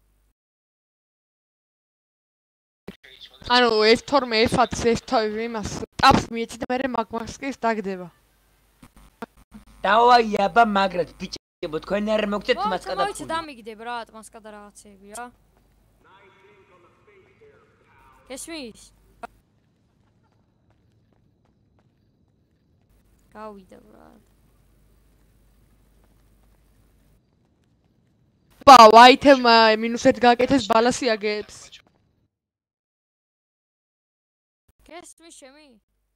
ანუ F12 F10 F12 იმას ტაპს მიეცი და მე მაგმასკის დაგდება დავაი აბა მაგრად ბიჭებო თქვენ არ მოგწეთ მასკა და მოიცი დამიგდებ რა მასკა და რაღაცეები რა გესმის გავიდა რა ვაითემ -1 გააკეთეს ბალასი აგებს გესმის შემი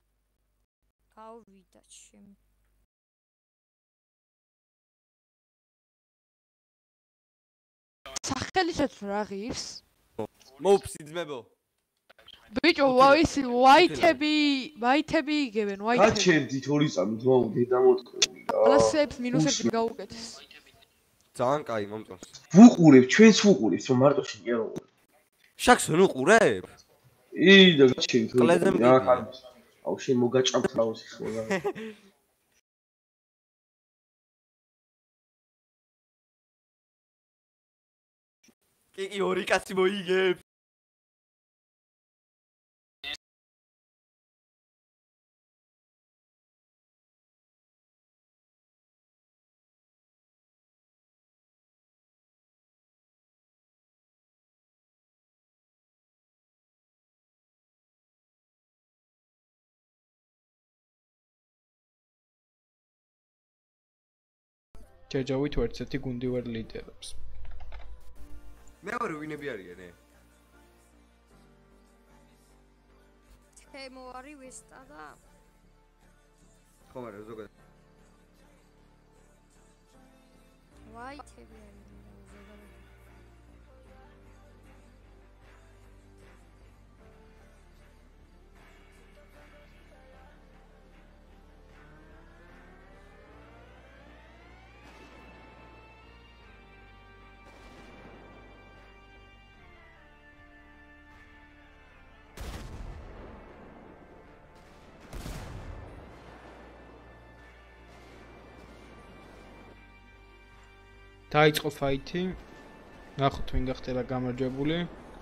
გავიდა შემი სახელისაც რა ღირს მოუფსი ძმებო ბიჭო ვაისი ვაითები იგებენ ვაითები გაჩერდით ორი წამით მოვდე და მოტყევი რა ბალასებს -1 გაუკეთეს ძალიან კაი მომწონს ვუყურებ ჩვენს ვუყურებს რომ მარტო შეგერო შაქს ვერ უყურებ და გაჩერდით რა აუ შენ მოგაჭამთ რაოსი ხოლმე კი ორი კაცი მოიგებ ჯერჯავით ერთერთი გუნდი ვერ ლიდერობს მეორე ვინები არიან თემო არის ვესტა და ხომ არა ზოგადად ვაითები არის ზოგადად დაიწყო ფაითი ნახოთ ვინ გახდება გამარჯვებული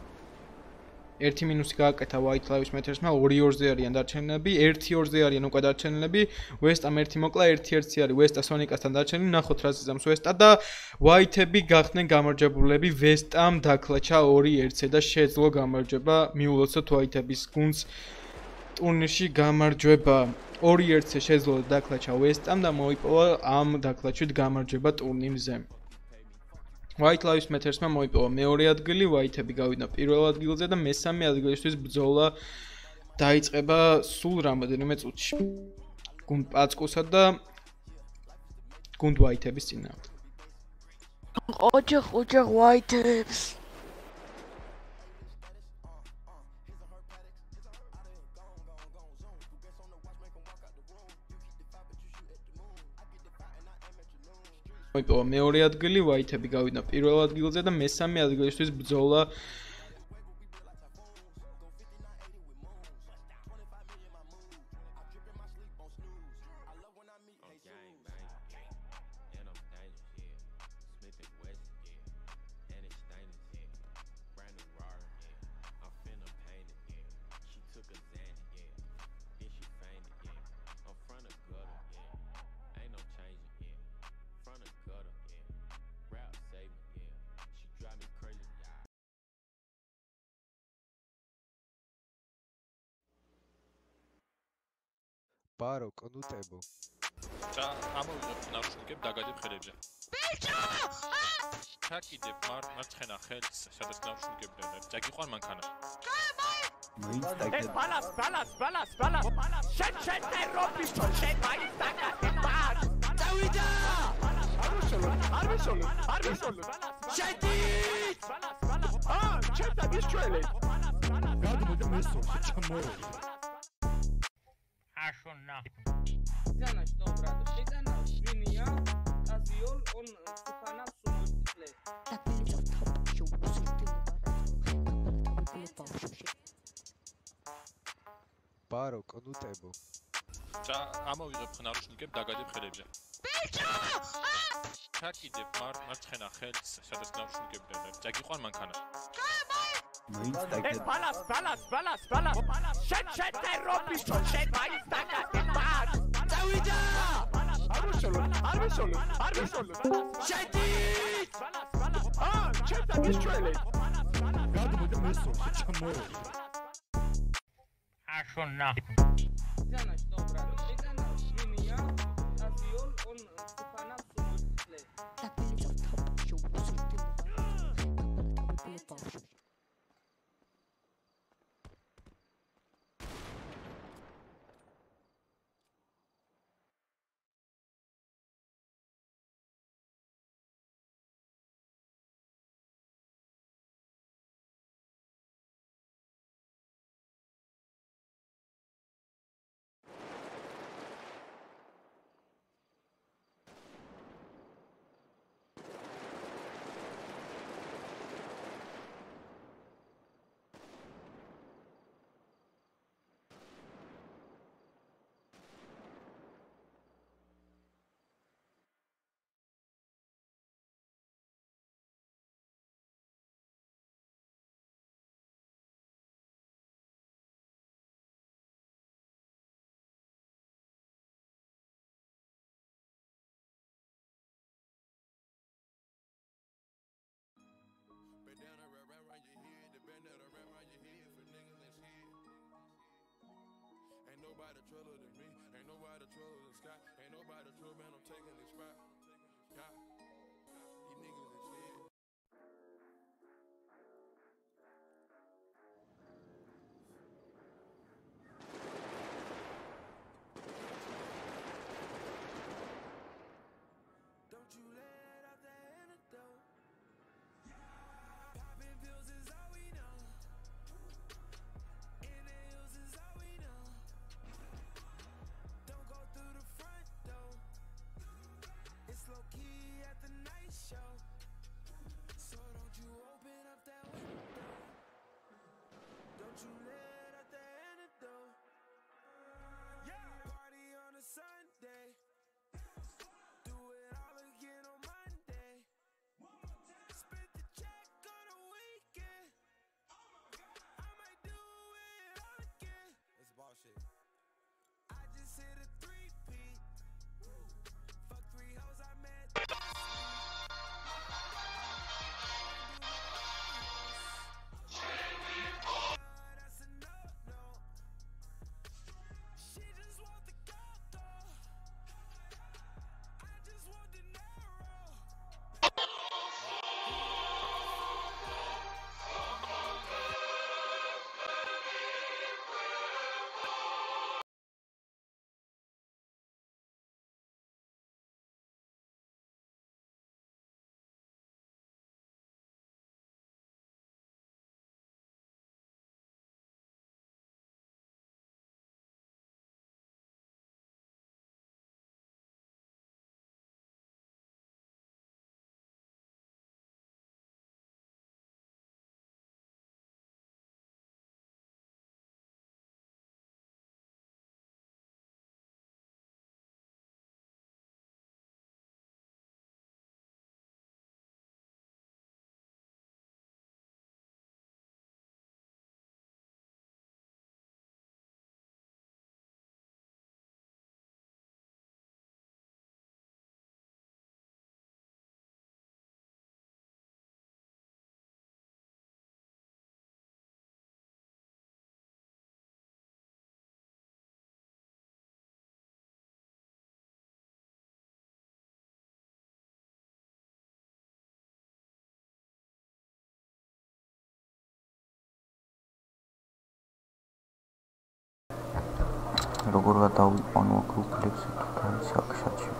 1 მინუსი გააკეთა White Lives Matter-მა 2-2-ზე არიან დარჩენილები 1-2-ზე არიან უკვე დარჩენილები West-ამ 1 მოკლა 1-1-ი არის West-ა Sonic-ასთან დარჩენილი ნახოთ რა ზიზამს West-ა და White-ები გახდნენ გამარჯვებულები West-ამ დაკლაჩა 2-1-ზე და შეძლო გამარჯვება მიულოცოთ White-ების გუნდს ტურნირში გამარჯვება 2-1-ზე შეძლო დაკლაჩა West-ამ და მოიპოვა ამ დაკლაჩით გამარჯვება ტურნირზე White Lives Matter-მა მოიპოვა მეორე ადგილი, White-ები გავიდნენ პირველ ადგილზე და მესამე ადგილისთვის ბრძოლა დაიწყება სულ რამოდენიმე წუთში. გუნდ პაცკოსა და გუნდ ვაითების წინააღმდეგ. ოჯახ ვაითებს. მოიპოვა მეორე ადგილი, ვაითები გავიდნენ პირველ ადგილზე და მესამე ადგილისთვის ბრძოლა ბარო კონუტებო ჩა ამოვიღებ ნავშნიკებ დაგადებ ხელებზე ბიჭო ჩაკიდებ მარცხენა ხელს სადაც ნავშნიკებდნენ წაგიყვან მანქანა მაინც დაგადებ ბალას შენ ტერორისტო შენ მაინც დაგადებ ბარ დავიდა არ ვისოლო შედით ჩემთან ისჩვენე გადმოდი მესო ჩამო Ашона. Знаешь, что, брат, ты знаешь, свинья, козёл, он сухана сумутитле. Так прилетел в топ-шоу, усультил ბარო კონუტებო ჩა ამოვიღებ ნავშნიკებ დაგადებ ხელებზე ბიჭო ჩაკიდებ მარცხენა ხელს სადაც ნავშნიკებდნენ წაგიყვან მანქანა მაინც დაგადებ ბალას შენ ტერორისტო შენ მაინც დაგადებ ბარ დავიდა არ ვისოლო შედით ჩემთან ისჩვენე გადმოდი მესო ჩამო Ашона. Знаешь, что, брат, ты знаешь, свинья, козёл, он сухана сумутитле. Так прилетел в топ-шоу, усультил Ain't nobody truller than me. Ain't nobody truller than Scott. Ain't nobody truller, man. I'm taking this spot. Yeah. These niggas is shit. Don't you let out the antidote. Popping pills is all we know. Inhales is all we know. Don't go through the front door. It's low key at the night show. So don't you open up that window. Don't you let out the antidote. Yeah, party on a Sunday. Do it all again on Monday. Spent the check on a weekend. როგორ გადავიყვანო აქ უფლებზე თუ დაიც აქ საჩივი.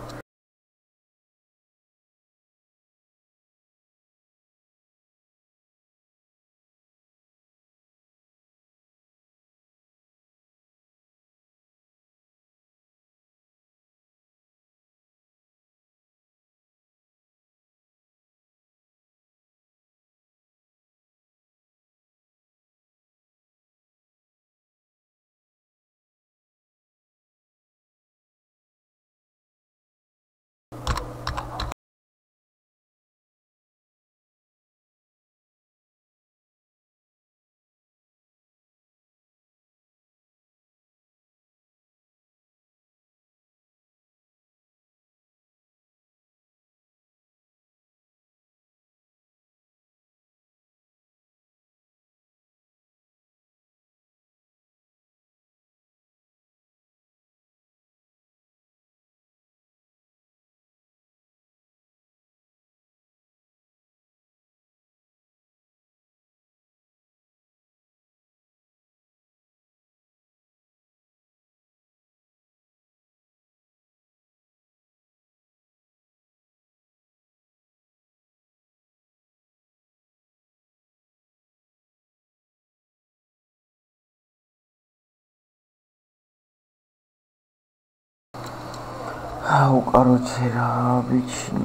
აუ, короче, რა ბიჭი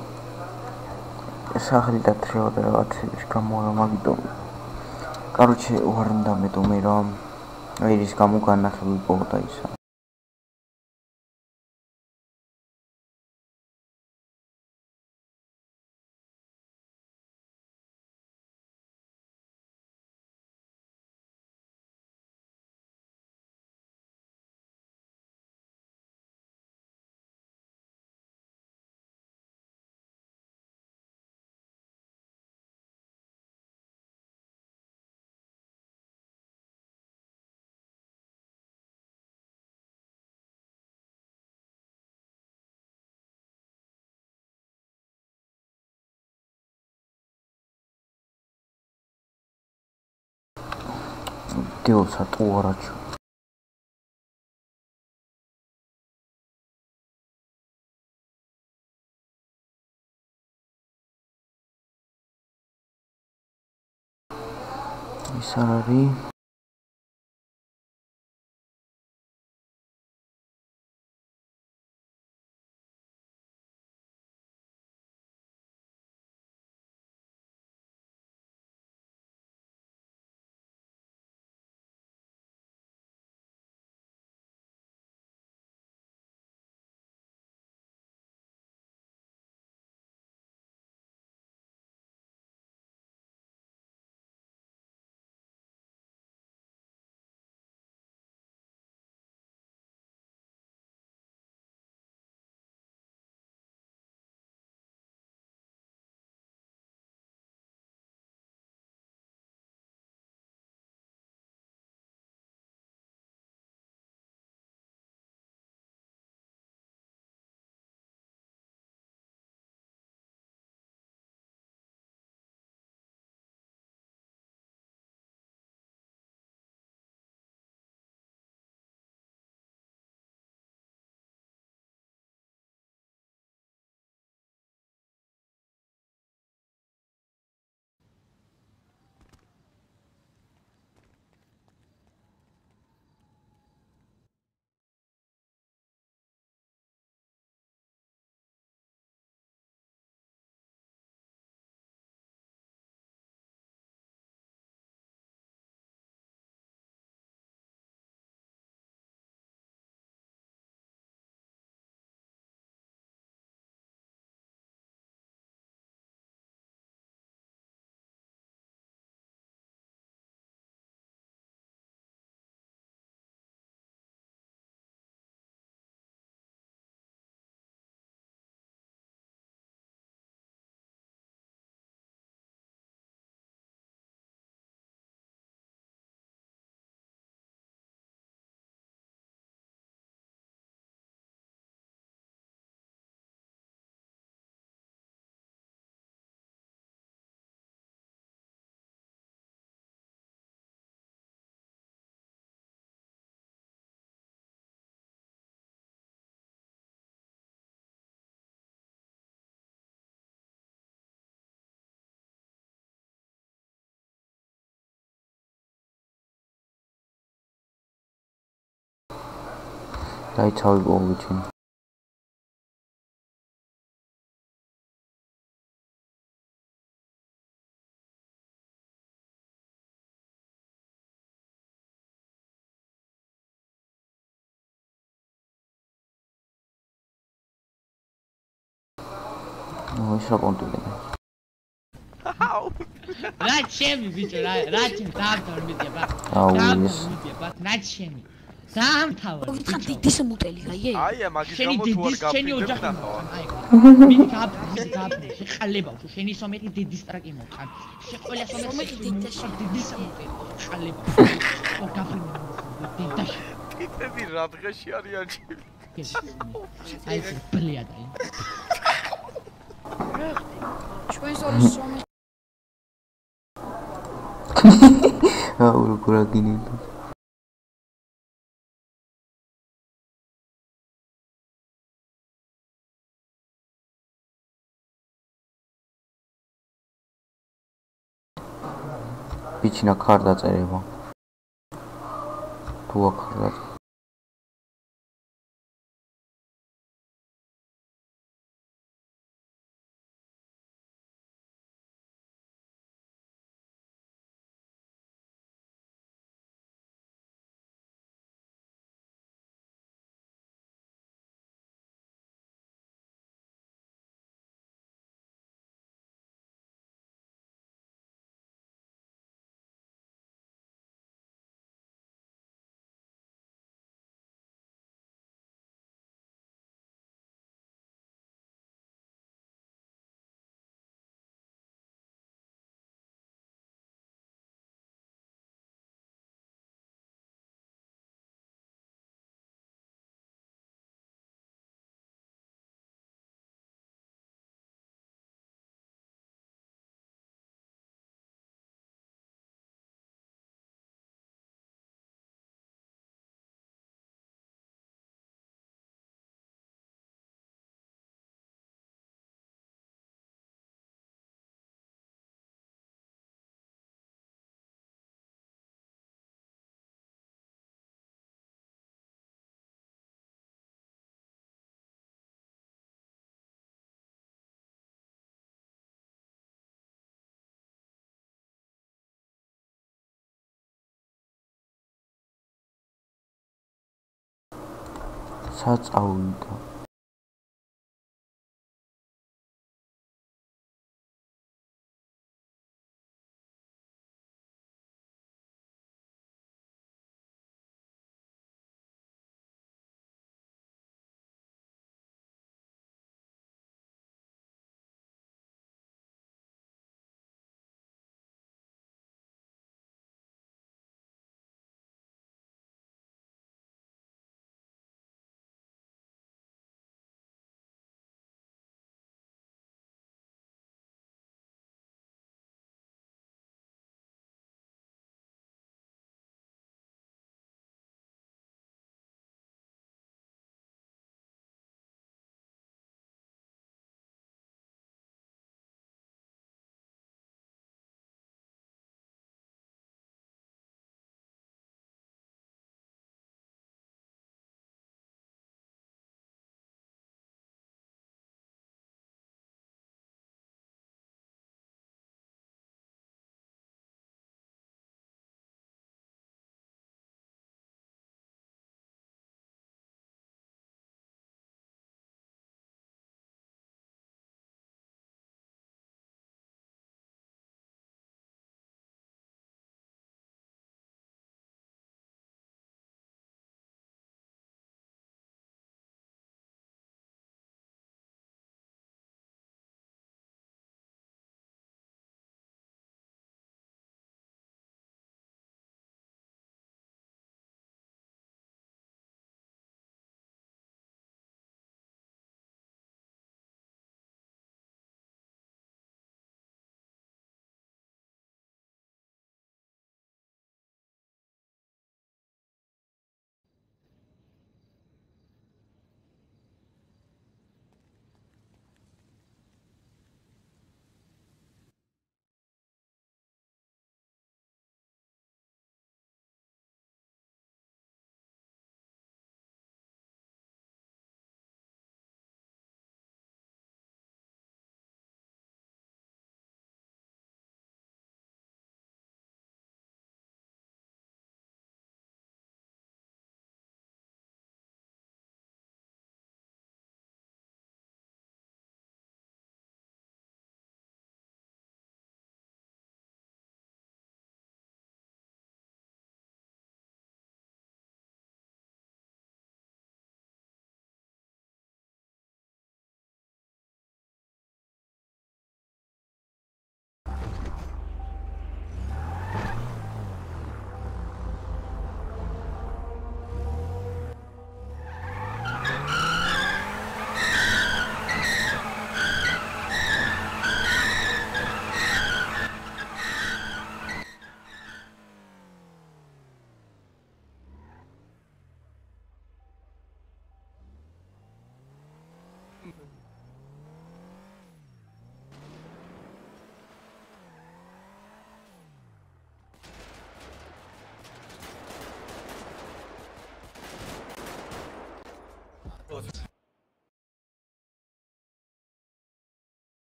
სახელი დატრიალდა და რაღაცების გამო რა მაგიტომ короче, ვარ უნდა მეტომე რა აი ის გამო განახილვი პოვდა ისა დიოცა ტუარაჩო ის არის დაიცავი პოვიჩინი. მოიშა პონტულები. რა ჩემი ბიჭო რა ჩემი დაამთავრე მიდიება რა ჩემი დაამთავრე ვიტყავ დიდის მუტელი გაიე აია მაგის გამო თუ არ გაფრინდა მიდი გაფრინდა ხალება უშო შენი სომეხი დიდის ტრაკი მოვყან ყველა სომეხი დიდის მუტელი ხალება გაფრინდა დიდაში კიდები რა დღეში არიან ჩემი აი ბლიადაი ჩვენს ორს სომეხი აუ როგორ აგინილი ბიჩინა ხარ დაწერება თუ ახლა საწავიდა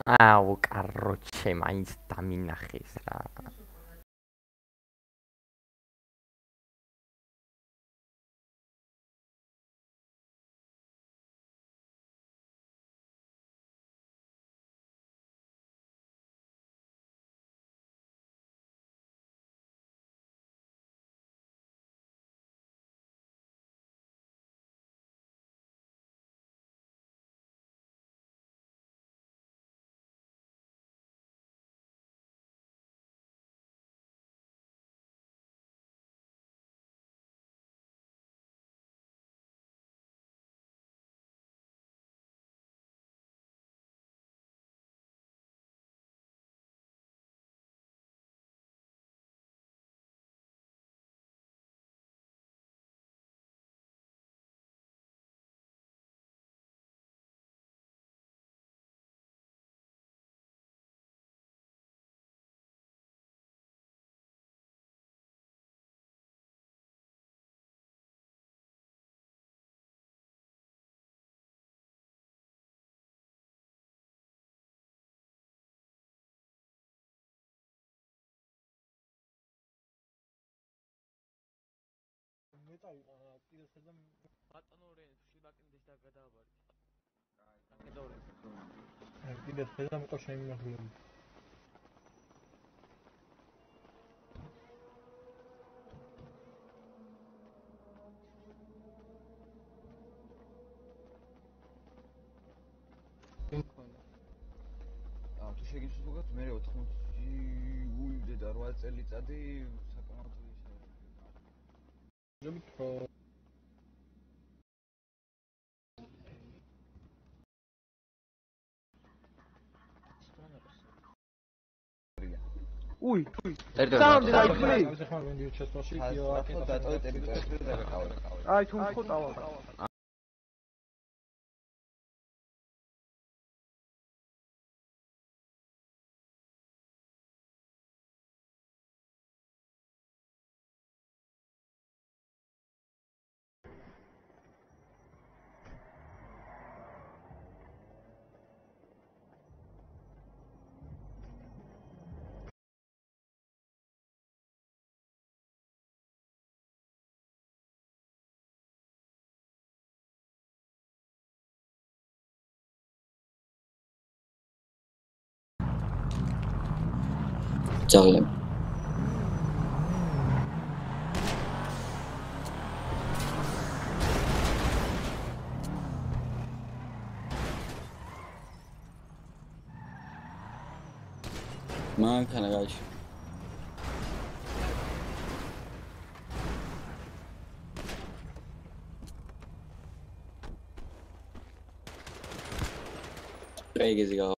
აუ, კაროჩე, მაინც დამინახეს რა. ბატონო რენ შილაკინდეს და გადააბარეთ. კიდე ხედა მიყო შემინახულები. თუ შეგიძლიათ უგოთ მე 80 უვიდე და 8 წელიწადი საკმაოდ ისე. უი, სამ დაიწყე. ეს ხარ ვინდიო ჩესტოში კი აქ დატოვე ტერიტორიაზე და გავაკავე. აი თუ ხო დავა. ძალიან მანქანა გაიჩი ეგეზი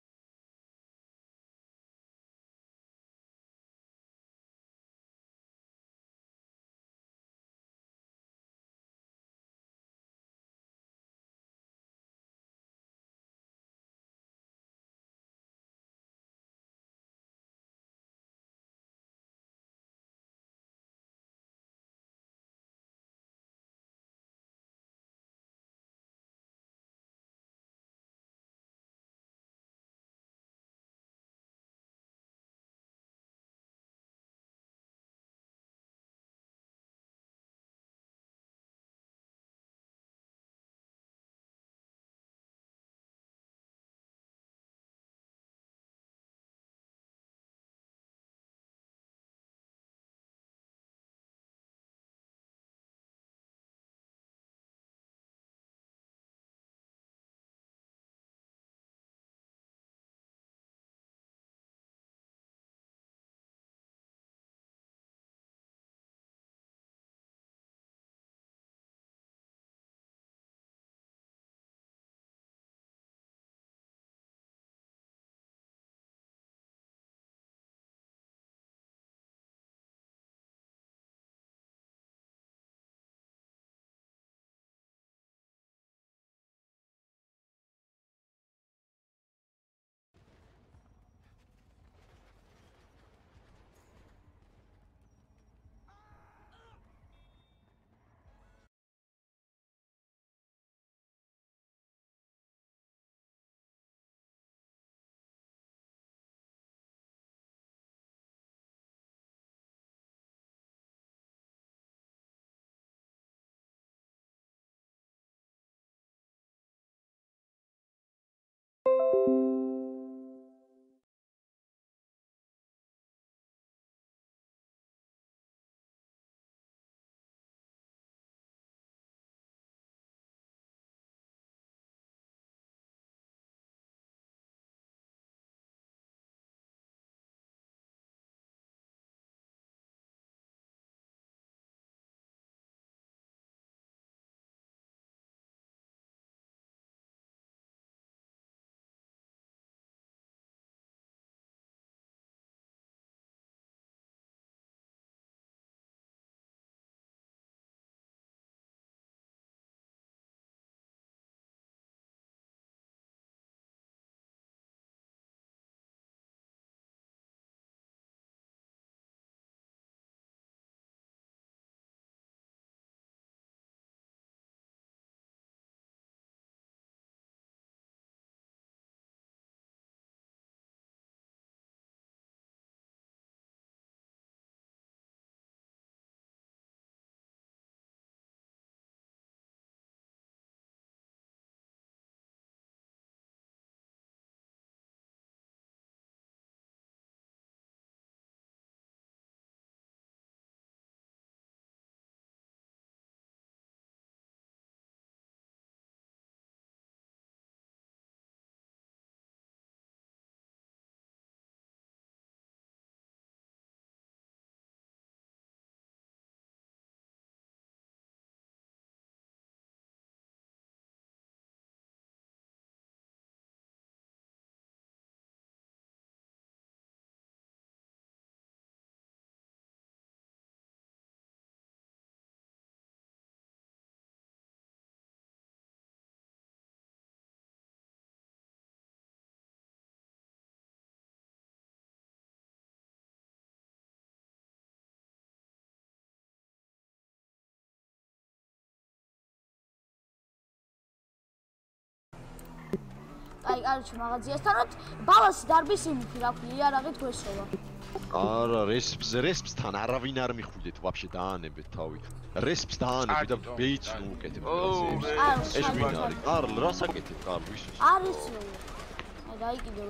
აი არჩი მაღაზიასთან ბალანსი დარბის იმითი რა ქვია რაღით გვესროლა არა რესპსთან არავინ არ მიხვიდეთ ვაფშე დაანებეთ თავი რესპს დაანებეთ და ბეიც ნუ უკეთებ ეს ვინ არის კარლ რას აკეთებ კარლ ვის არის აი დაიკიდე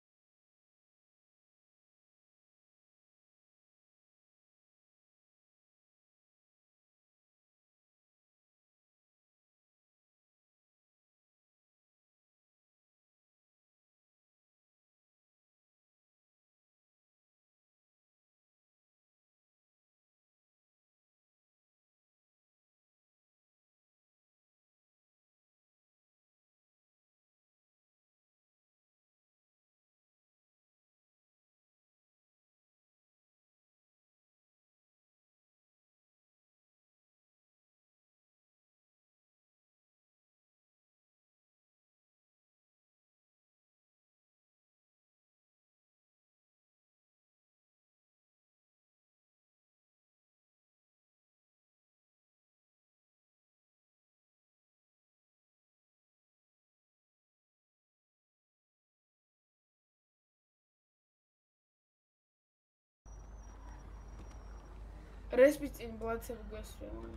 რესპის წინ ბლაცები გვესროლა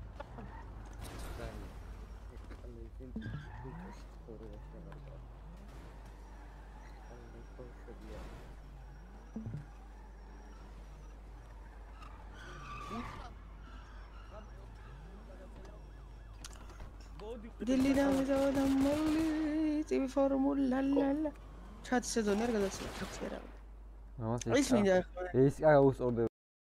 Dilli da da molli TV formula la chat sezon არ გადაცემა ხუთი არა ის მინდა ეს აუსორდე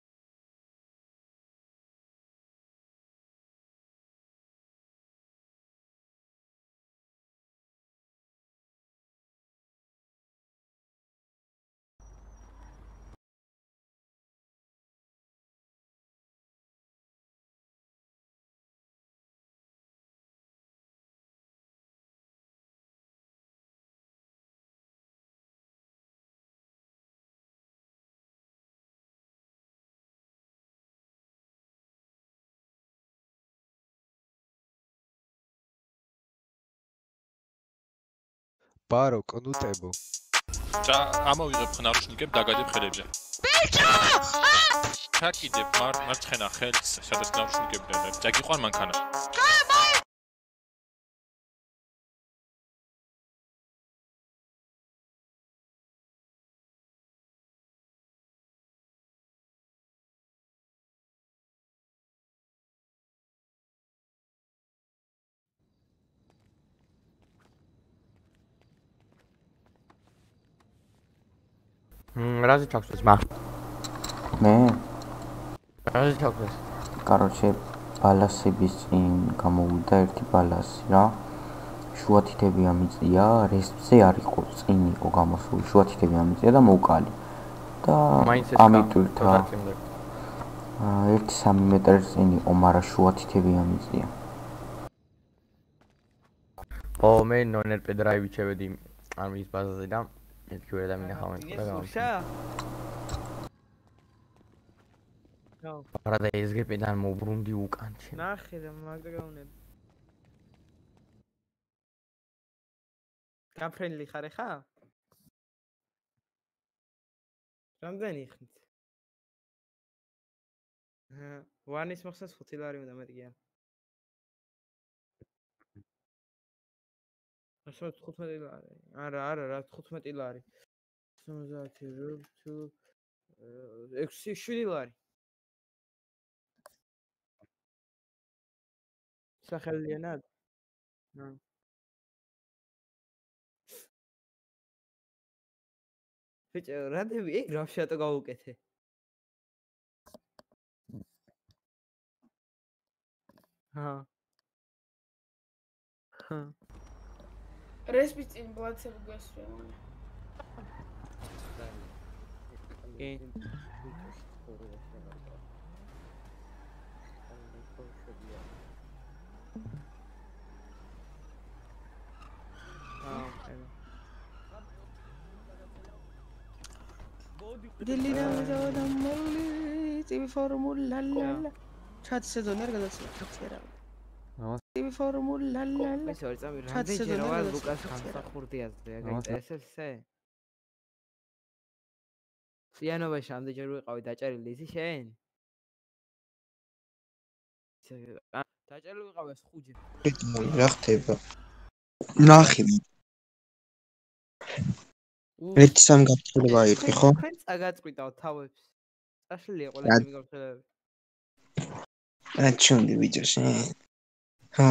Paro, კონუტებო. და ამოვიღებ ხნარუშნიკებ დაგადებ ხელებზე. ბიჭო! ჩაკიდებ მარცხენა ხელს, სადაც ნარუშნიკებდნენ. და გიყვან მანქანა. რაზე ჩაქვდეს მა? მე? რაზე ჩაქვდეს? Короче, ბალასების წინ გამოვიდა ერთი ბალასი რა. შუათითები ამიწია, რესპზე არ იყო, წინ იყო გამოსული, შუათითები ამიწია და მოკალი. და ამიტვირთა 1-3 მეტრს წინ იყო, მაგრამ შუათითები ამიწია. ო მე ნონერ პედრაივი ჩევედი ამის ბაზაზე და მეთქი ვერ და მინახავენ და გამოვიდა. არა და ეს გეპედან მოbrunდი უკან ჩემ. ნახე და მაგდა გაუნებ. გაფრენლი ხარ ხა? რამდენი ხნით? ვანის მოხსნას 5 ლარი უნდა მეტი გია. 15 ლარი. არა, რა 15 ლარი. 70 რუბლი 6-7 ლარი. სახელიანად? ბიჭო, რადები ეგ რა შატო გავუკეთე? რესპის წინ ბლაცები გვესროლა. კი. Dilli da molli TV formula la chat sezon არ გადაცემა ხუთი არა ფორმულა ლა ლა. ეს არის წამი რამდენჯერ ვარ ლუკას გამსახურდიაზე გაინტერესებს ესე? სიანობაში რამდენჯერ ვიყავი დაჭერილი ისი შენ? დაჭერილი ვიყავი 5 ჯერ. რა ხდება? ნახე. ერთი სამ გაფრთხილება იყო, ხო? თქვენ წაგაწყვიტავ თავებს. წაშლილია ყველა ისინი გაფრთხილებები. რა ჩუნდი ბიჭო შენ? ხო.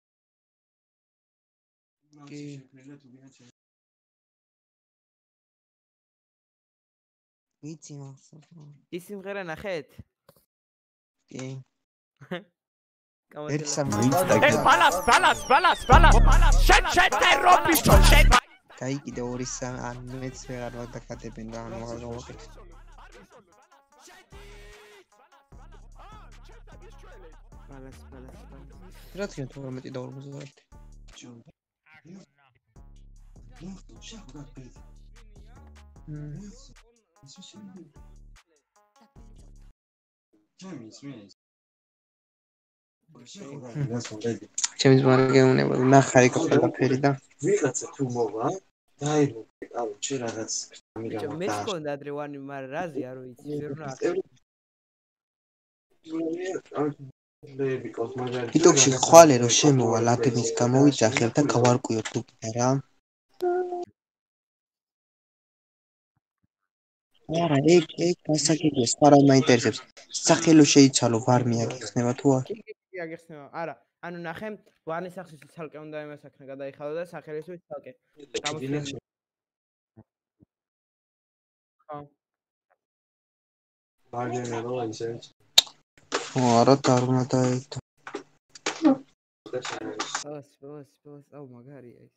ვიცი მასა. ის სიმღერა ნახეთ? კი. ერთი სამ ბალას შენ ტერობიშო შენ გაიგიდე 2-3 ან მეც ვეღარ ვადაკადებენ და ანუ აღარ გავაკეთე ბალას რა თქმა უნდა 12 და 50 ჩემს მარგეუნება ნახარი ყველაფერი და ვიღაცა თუ მოვა დაიბუქე კალო ჩი რაღაც ბიჭო მე მქონდა ადრე ვანი მაგრამ რაზი არ ვიცი ვერ ვნახე TikTok-ში ხვალე რომ შემოვა ლათინის გამოვიძახებ და გავარკვიოთ თუკი რა არა ეგ გასაგებია სხვა რა მაინტერესებს სახელო შეიცვალო ვარმია გიხსნება თუ არა კი აგიხსნება არა ანუ ნახე ვანის სახში ცალკე უნდა იმასაკნა გადაიხადო და სახელისთვის ცალკე გამოსვლა ხო მაგერა რო ისე არა დარმა დაეცა ბოს აუ მაგარია ის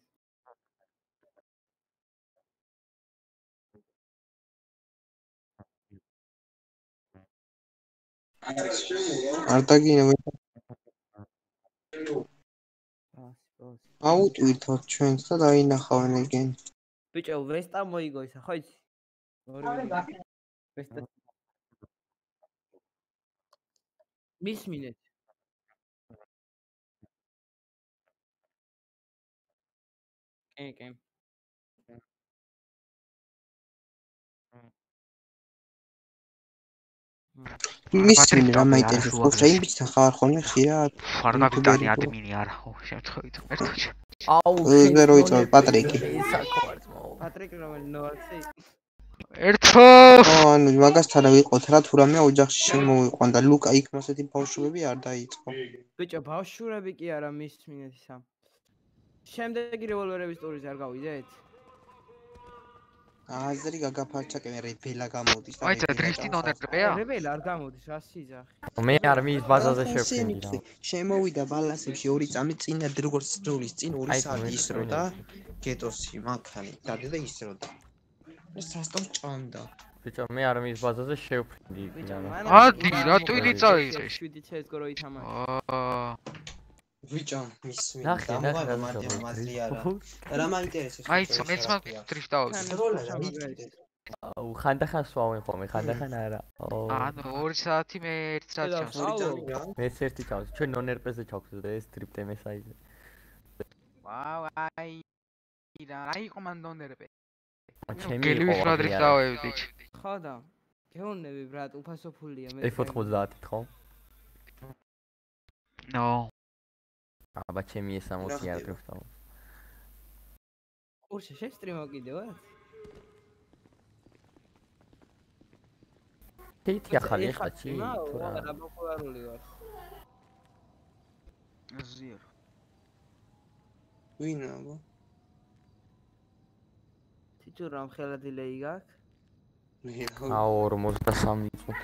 არტაგინო აუტვირთოთ ჩვენს და დაინახავენ ეგენ ბიჭო ვესტა მოიგო ისა ხო იცი ვესტა მისმინეთ კი მისმინე რა მაინტერესებს ხო შენ ბიჭთა ხარ ხოლმე ხირა ფარგავიტანი ადმინი არა ხო შემთხვევით ერთოჩი აუ ზე როიწო პატრიკი პატრიკი რომელი ნოაცი ერთო ანუ მაგასთან ვიყოთ რა თუ რამე ოჯახში შემოვიყვან და ლუკა იქ მოსეთი ბავშვები არ დაიწყო ბიჭო ბავშვები კი არა მისმინეთ ისა შემდეგი რევოლვერების ტურიზე არ გავიდეთ აზრი გაგაფარჩაკე მე რეველა გამოდის და აი დრიფტი ნონერბეა რეველა არ გამოდის რა სიძახი მე არმიის ბაზაზე შევხვდი რა შემოვიდა ბალასებში 2 წამი წინა როგორც ძროლის წინ 2 საათი ისრო და გეტოსი მანქანი დადი და ისრო და ეს სასტომ ჭამდა ბიჭო მე არმიის ბაზაზე შევხვდი ადი რა ტვილი წაიღე 7 CS:GO რო ითამაშე ვიჭო მისმინე დამოვა მარტივ მაზლიარა რა მაინტერესებს აი მეც მაგ დრიფტავდი აუ ხანდახან სვავენ ხოლმე ხანდახან არა ანუ 2 საათი მე 1 საათი ჩავს მე 1 ჩავს ჩვენ ნონერპეზე ჩავხსდა ეს ტრიპტე მესაიზე ვაუ აი რა იყო მან ნონერპე ჩემი გელვის რა დრიფტავებდი ხო და გეუნები ბრატ უფასო ფულია მე F90 ხო ნო აბა ჩემი ეს 60 არ დრიფტავ ურჩა შესტრიმო კიდევ თითი ახალი ხაჩი თუ რა რა პოპულარული ვარ ზიერ ვინა აბა თითო რამ ხელა დილეი გაქვს აუ 43 წუთი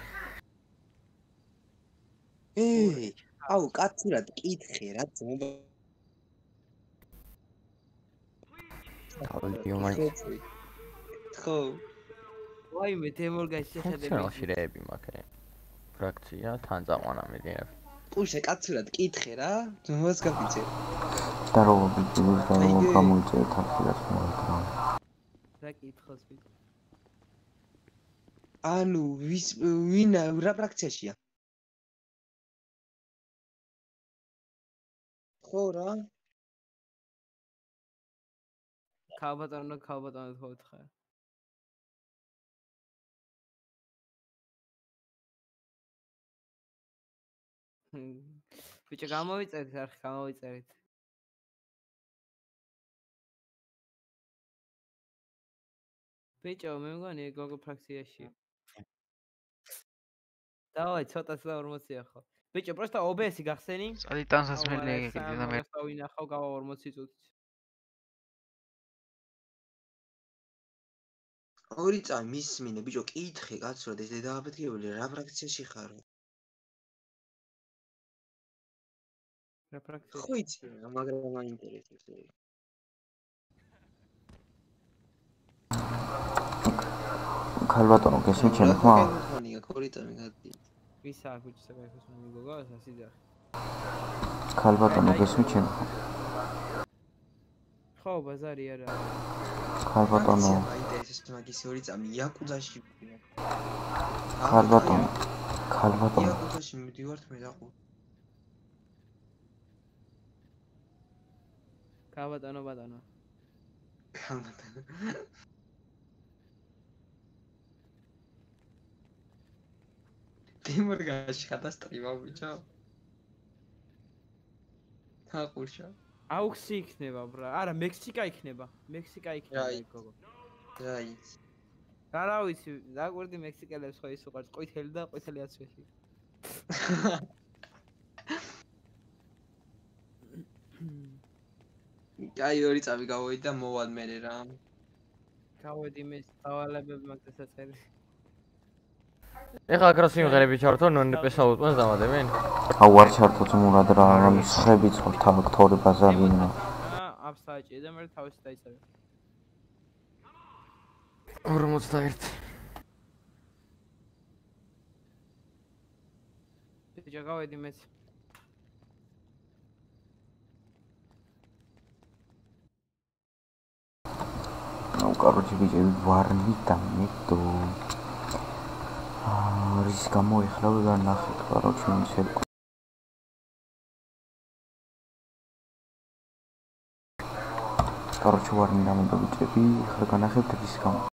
აუ კაცურად კითხე რა ძმობა აუდიო მაინც ხო ვაი მე თემორგან შეხედები ფუნქციონალში მაქე ფრაქცია თან წაყვანა მიდინა პუშე კაცურად კითხე რა ძმობას გაფიცე და რო ბიჭებს და რო გამოიწევ თაფილას მოიტრა რა კითხოს ვიდ ანუ ვინა რა ფრაქციაშია ხო რა. ქალბატონო თხოვთხარ. ბიჭო გამოვიწერეთ არხი გამოვიწერეთ. ბიჭო მე მგონი გოგო ფრაქციაში. დავაი ცოტა 40-ია ხო. ბიჭო პროსტა OBS-ი გახსენი? წადი ტანსაცმელი კიდე მე ვინახავ გავა 40 წუთი. ორი წამი მისმინე ბიჭო კითხე კაცო და დააბედგებული რა ფრაქციაში ხარო? რა ფრაქცია? ხო იცი მაგრამ მაინტერესებს. ქალბატონო გესმით ჩემი ხმა? ხონია ორი წამი გადი. ვისა ქუჩისა გაიქოს მიგოგა სასიძახი. ქალბატონო გესმით ჩემი ხმა? ხო ბაზარი არა. ქალბატონო მაინტერესებს მაგის ორი წამი იაკუძაში. ქალბატონო იაკუძაში მივდივართ მე დაყო. ქალბატონო. დიმორგაში გადასტრიმა ბიჭო. თაყურშა. აუქსი იქნება ბრა. არა, მექსიკა იქნება გოგო. რაიც. რა ვიცი, დაგვერდი მექსიკელებს ხო ის უყარს ყვითელი და ყვითელი აცვეში. აი ორი წამი გავოდი და მოვალ მე რა. გავედი მე დავალებები მაგ დასაწერი. ეხლა აკრა სიმღერები ჩართო ნონეპესა უტყვას დამადებენ? აუ არ ჩართო ძმურად რა მსხები წორ თავ აქტორი ბაზარინა. აფსაჭი და მე თავისი დაიწერე. 41. ბიჭო გავედი მეც. აუ კაროჩი ბიჭები ვარნი და მეტო. რის გამოიხლავ და ნახეთ კაროჩი მიცე. კაროჩი ვარნი და მეტო ბიჭები ხა განახებთ რის გამო.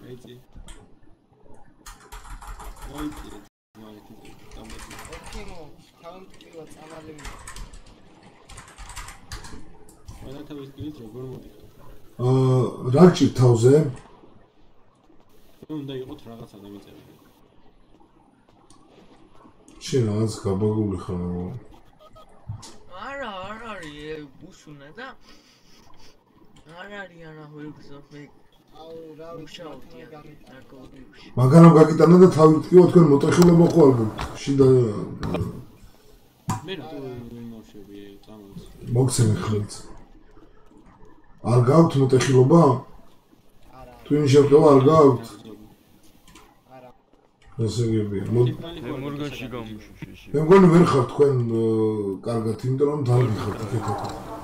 აიწი. აიწი. ოკეო, თავმტკივა წამალები. ყველათავის გივით როგორ მოდიხარ? რა გჭირ თავზე? უნდა იყოთ რაღაცა დამეწერილი. შენ რაღაც გაბაგული ხარ მაგრამ. არა, არ არის ბუშუნა და არ არის არა ვერგზოფ მე. აუ რა ვიშავდი ნარკოტიკში. მაგანამ გაგიტანა და თავი თქვა თქვენ მოტეხილება ხო არ გქონთ? შიდა მე რატო ვიმოვშები წამოს? მოგცემ ხელით. არ გაქვთ მოტეხილობა? არა. თქვენი შევტევა არ გაქვთ? არა. ესე იგი, მორგანში გამუშუში. მე მგონი ვერ ხარ თქვენ კარგად, იმიტომ რომ დარგი ხართ იქეთ.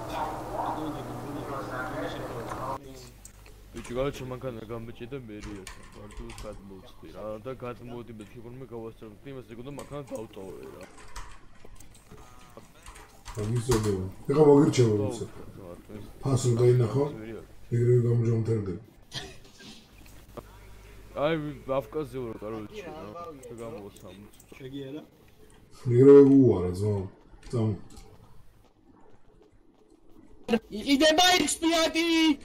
ბიჭი გაჩო მანქანა გამბეჭე და მერიას მარტოს გადმოვწდი რა და გადმოვდი მე თვითონ გავასწრებდი იმას ეგონდა მანქანა დავტოვე რა. ამისოდება. ეხლა მოგირჩევა ვიცი. ფასო დაინახო. ეგრევე გამოჯამთერდები. აი აფკაზე ვარ კაროჩი რა. გამოვსამ. შეგიარა? ეგრევე უარა ზო. წამ. იდება ექსპიატი!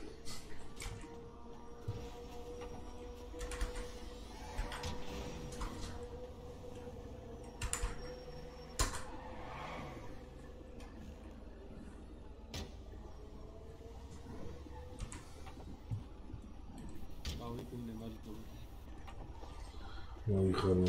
აი ხარო.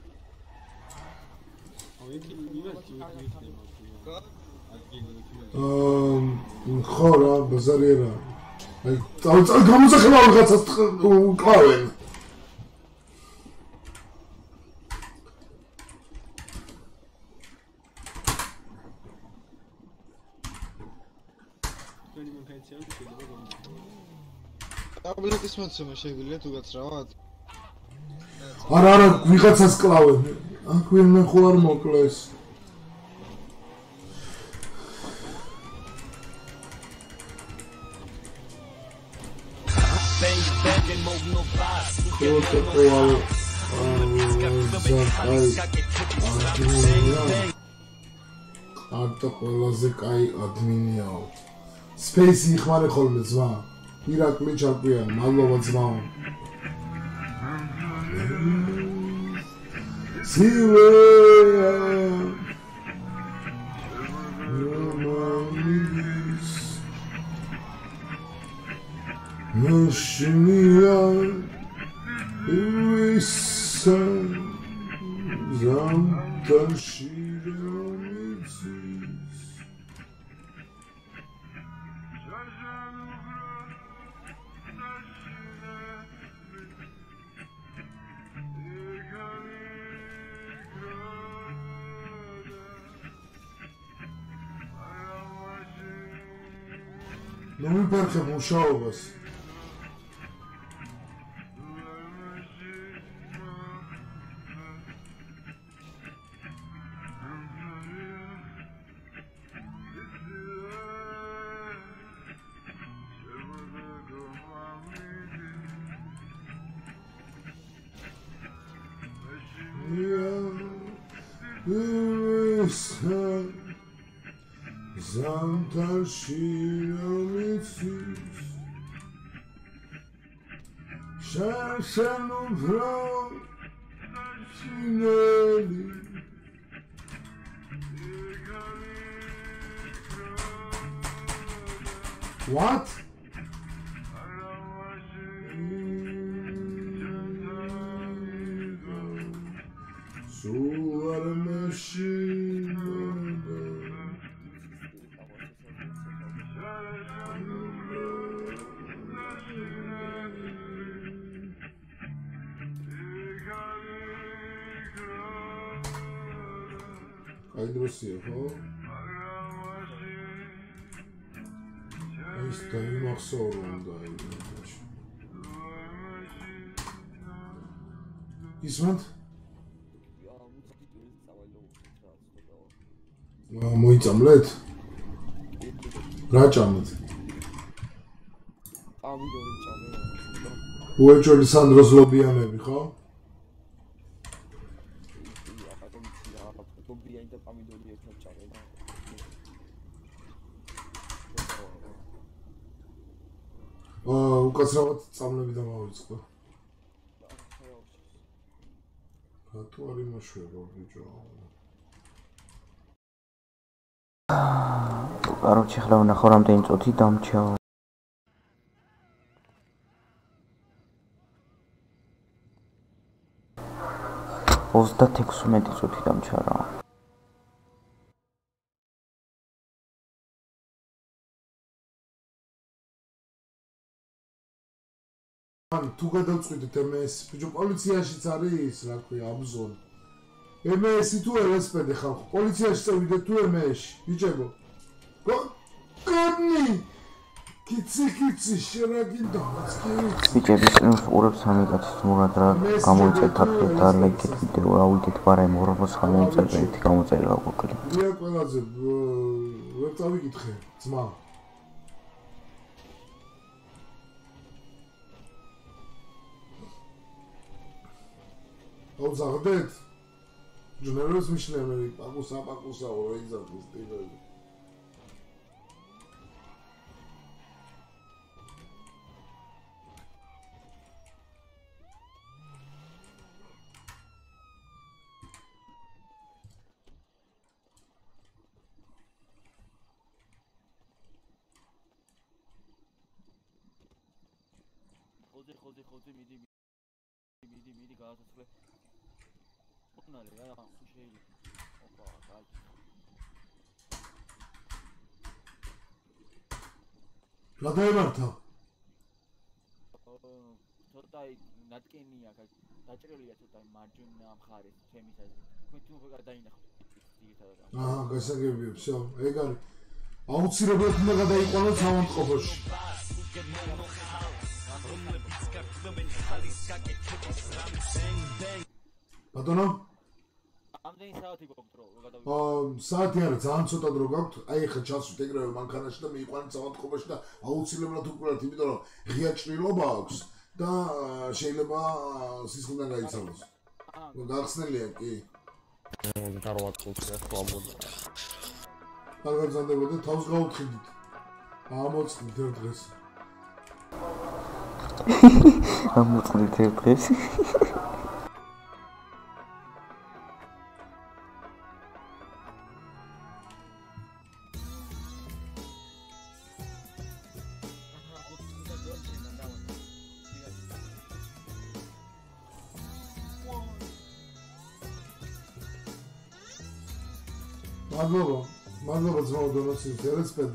ხო რა, ბაზარი რა. აი, წავ გამოსახება რაღაცას კლავენ. ტაბლეტის მოცემა შეგიძლია თუ გაცრავად? არა, ვიღაცას კლავენ. აქ ვინმე ხო არ მოკლეს. არტო ყველაზე კაი ადმინიაო. სპეისი იხმარე ხოლმე ძმა. ირაკლი ჩაკვიან, მადლობა ძმაო. Silvia, Noshnia, Uisa, Zamtashiromitsis. Nu mi perché მუშაობას. Zamtashiromitsis Shashanum from Sineli What? Ai drossia, ხო? ეს დაიმახსოვრა უნდა აიგოს. ისმენთ? მოიწამლეთ? რა ჭამეთ? უეჭველი სანდროს ლობიანები, ხო? უკაცრავად წამლები დამავიწყდა. რატო არ იმოშვება ბიჭო? კაროჩე ხლა ვნახო რამდენი წუთი დამჩა. ოცდათ 16 წუთი დამჩა რა. თუ გადავწყვიტეთ MS, ბიჭო, პოლიციაშიც არის, რა ქვია, აბზოლ. MS-ი თუ LSPD ხალხო, პოლიციაში წევიდეთ თუ MS-ში, ბიჭებო. გონი! კიცი, შერაგინდა, მაცკი. ბიჭები, სტრიმს უყურებს სამი კაცის მურად რა გამოიწერთ აფრეთ და ლაიქეთ ვიდეო, აუდიტ პარაიმ ორბოს გამოიწერთ ერთი გამოწერა ყოფილი. დია ყველაზე ვერ წავიკითხე, ძმა. აუ ზაღდეთ? ჯუნეროს მიშნები, პაკუსა, რეიზათვის ტიპები. ხოდი მიდი გააცოცხლე. მოკნარი რა შეიძლება. ოპა, გაიჩ. რა დაემართა? ცოტა ნატკენია, დაჭრილია ცოტა მარჯვენა მხარეს ჩემის აზრით. თქვენ თუ გადაინახოთ ძირითადად. აჰა, გასაგებია, всё, ეგ არის. აუცილებლად უნდა გადაიყვანოთ სამონტყოფოში. ბატონო? ამდენი საათი გვაქვს დრო გადავიდეთ. საათი არა, ძალიან ცოტა დრო გაქვთ. აი ახლა ჩასვით ეგრევე მანქანაში და მიიყვანეთ სამონტყოფოში და აუცილებლად უკვრათ, იმიტომ რომ ღია ჭრილობა აქვს და შეიძლება სისხლიდან გაიცალოს. გახსნელია კი? გარვათ ყუთია ხვალბოდა. კარგად ზანდებოდე, თავს გაუთხიდით. ამოწყდით ერთ დღეს. ამოწყდით ერთ დღეს. მადლობა ძმაო დონოსის LSPD.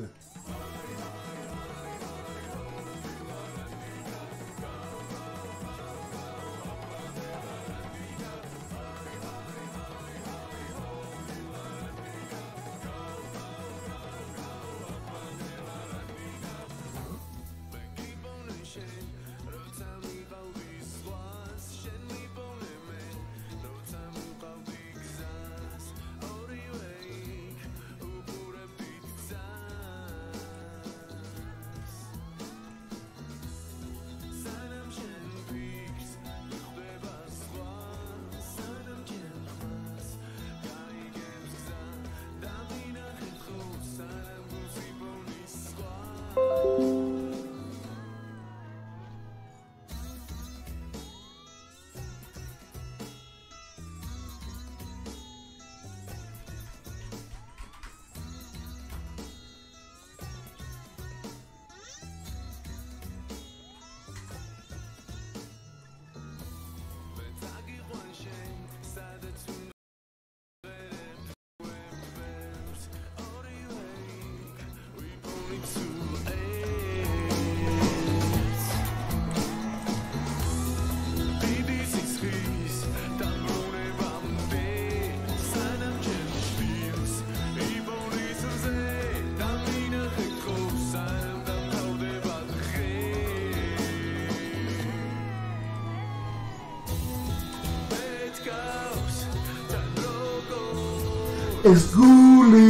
ეს გული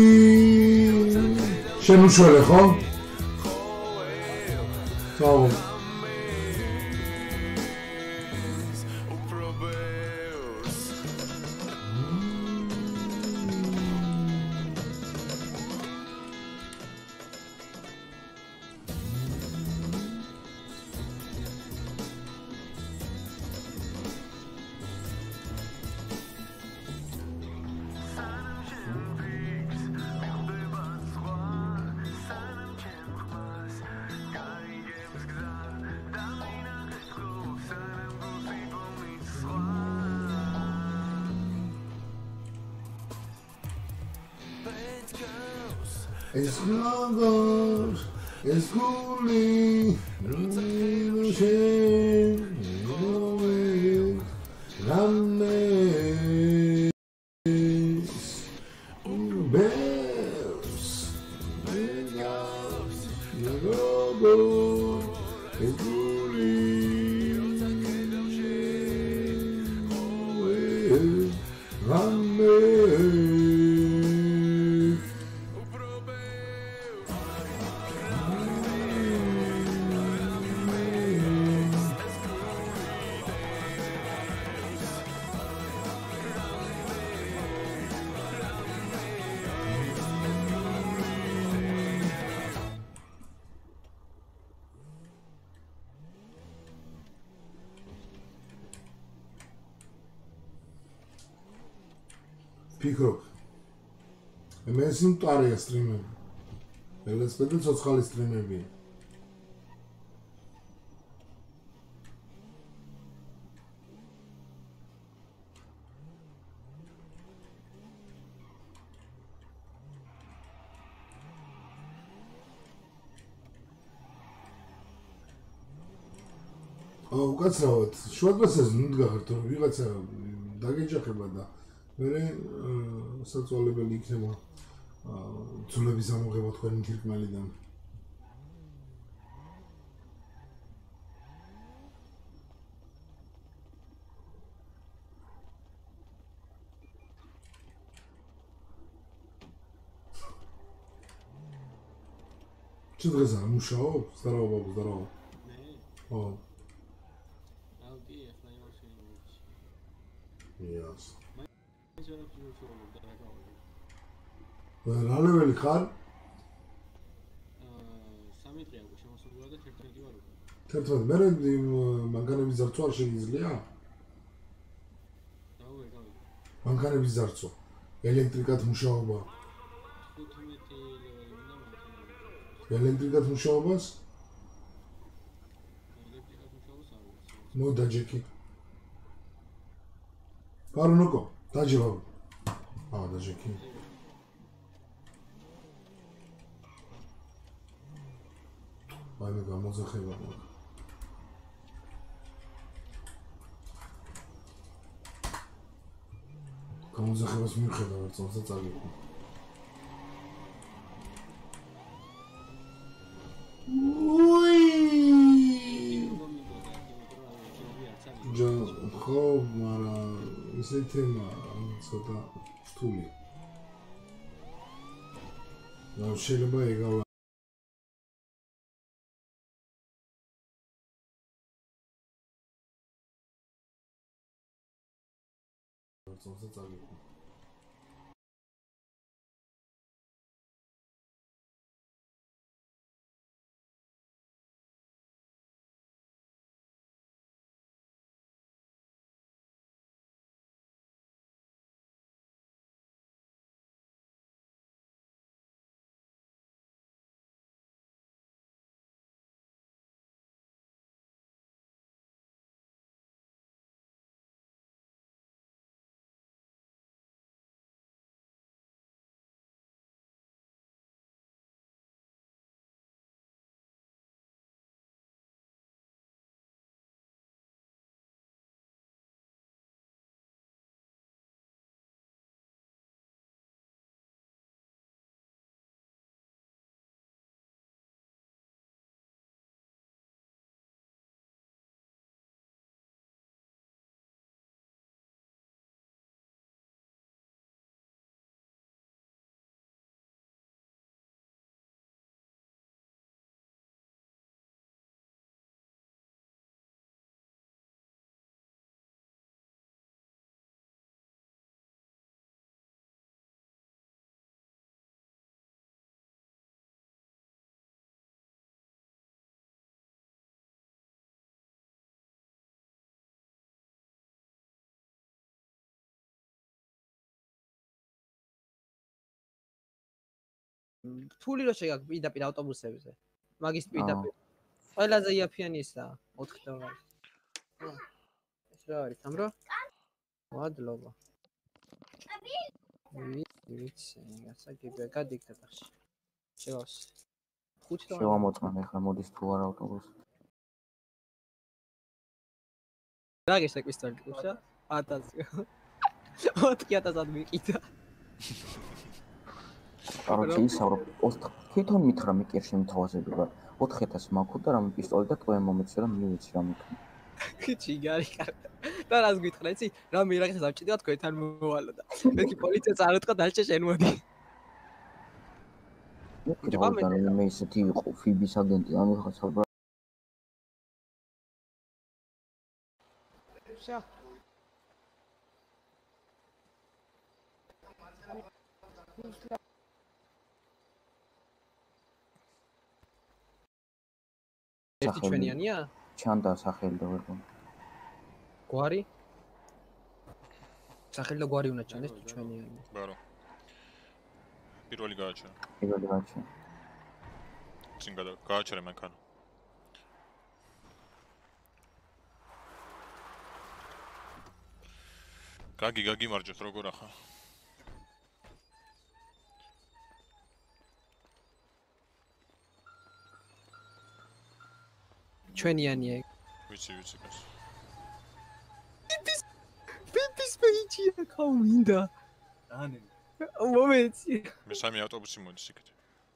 შენ უშველე ხო? ეს გოგო ეს გული ნუშენ რამე ბეს მეგავს გოგო ეს გული რამე ფიქრობ მე ეს მტარია სტრიმები ელესპედე ცოცხალი სტრიმებია უკაცრავად შუადღესას ნუდგახართ რომ ვიღაცა დაგეჯახება და მე საწვალებელი იქნება ცნობების ამოღება თქვენი თირკმელიდან Че დღეს არ მუშაობ? Здорово, бабу, здорово. Ო. Ясно. რა ლეველი ხარ? 3 დღე უკვე შემოსულია და 11 ვარ უკვე. 11 მე მანქანების ზარცვა არ შეიძლება? მანქანების ზარცვა. ელექტრიკად მუშაობა. 15 ლეველი უნდა მანქანა. ელექტრიკად მუშაობას? ელექტრიკად მუშაობას არ ვიცი. ნუ დაჯექი. Парунოკო, დაჯება. დაჯექი. Байна გამოძახება მაგ. გამოძახებას მიხედავ ერთ წელს და წაგიყვი. ხო, მაგრამ ისე თემა ცოტა რთულია. შეიძლება ეგავა წელს წაგიყვი. ფული რო შეგაქვს პირდაპირ ავტობუსებზე. მაგის პირდაპირ. ყველაზე იაფიანი ისაა 4 დოლარი. ეს რა არის, სამრო? მადლობა. ვიცი, რაცა გიბე გადიქტატახში. შევას. 5 თვე. შევამოწმენ ახლა მოდის თუ არა ავტობუსი. რა გესაკვის თორკუშა? 1000. 4000-ად მიყიდა. კაროჩი ისავრობ, თვითონ მითხრა მიკერში მთავაზებია. 4000 მაქვს და რამე პისტოლი და ტყუე მომეცე და მივეცი რა მიქნა. კიჩი გარი კარგი. და რას გითხრა იცი? რა მირაღეს დავჭიდა თქვენთან მოვალო და მე კი პოლიციას არ უთქვა დალჭე შენ მოდი. მე ისეთი იყო ფიბის აგენტი ამიხასაბრა. შა ერთი ჩვენიანია? ჩანდა სახელი და ვერ გონი. გვარი? სახელი და გვარი უნდა ჩანდეს თუ ჩვენიანი. ბარო. პირველი გააჩერე. პირველი გააჩერე. წინ გააჩერე მანქანა. გაგი მარჯვეთ როგორ ახლა? ჩვენიანია. ვიცი გას. პიპის პეიჯია ქაუმინდა. დანე. მომენტი. მე სამი ავტობუსი მოდის იქეთ.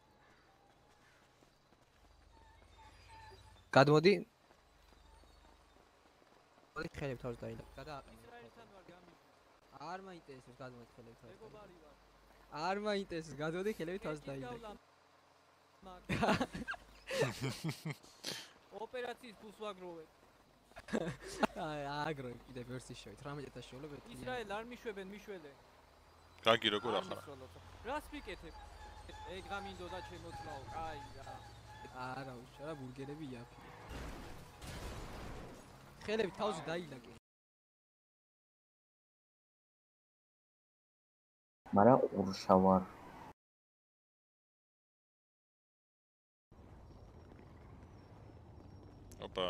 გადმოდი. მოდი ხელებს თავს დაილა. არ მაინტერესებს გადმოდი ხელებს თავს. მეგობარი ვარ. არ მაინტერესებს გადმოდი ხელებს თავს დაილა. ოპერაციის ფულს ვაგროვებ. აგროვე კიდე ვერსი შევით 18-ას შევლებეთ. ისრაელ არ მიშვებენ მიშველე. გაგი როგორ ახლა? რას ვიკეთებ? ეგ გამინდოდა ჩემოწმაო, კაი რა. არა უშარა ბურგერები იაფი. ხელები თავზე დაილაკე. მარა ყურშა ვარ. ოპა.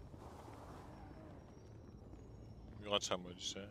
ვიღაცა მოდის ე?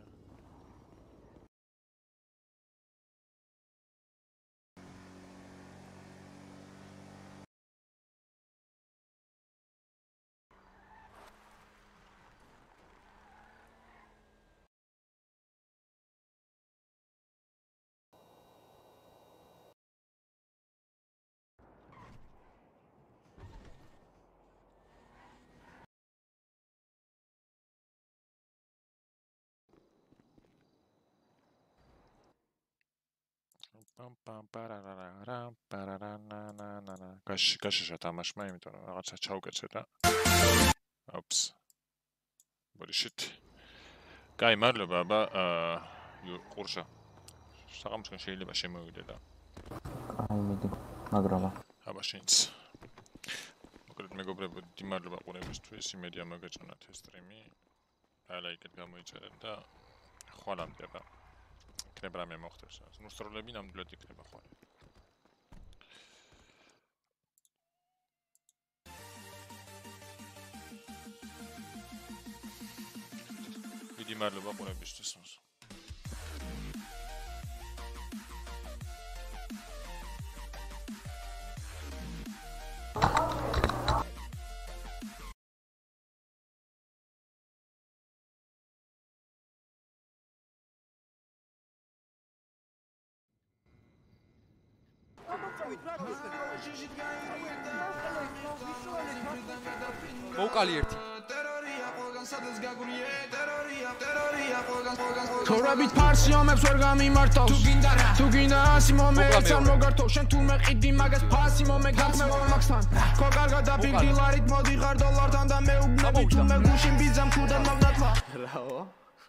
გაშაშა თამაშმა, იმიტომ რომ რაღაცა ჩავკეცე და ოპს. ბოლიშით. კაი, მადლობა, აბა, ყურშა. საღამოსკენ შეიძლება შემოვიდე და. კაი, მიდი, მაგრალა. აბა, შენც. მოკლედ მეგობრებო, მადლობა ყურებისთვის, იმედია მოგეწონათ ეს სტრიმი. ლაიქით გამოიწერეთ და ხვალამდე აბა. იქნება რამე მოხდეს. ნუსტროლები ნამდვილად იქნება ხოლმე. დიდი მადლობა ყურებისთვის. მოვკალი ერთი. თორებით ფარსი ომებს ვერ გამიმართავს თუ გინდა ასი მომეც არ მოგართო შენ თუ მეყიდი მაგას ფასი მომე გახმე მომაქსთან ხო კარგად დაფიქრილარით მოდი ხარ დოლართან და მეუბნები თუ მე გუშინ ბიძამ ქუდან მაგნათლა რაო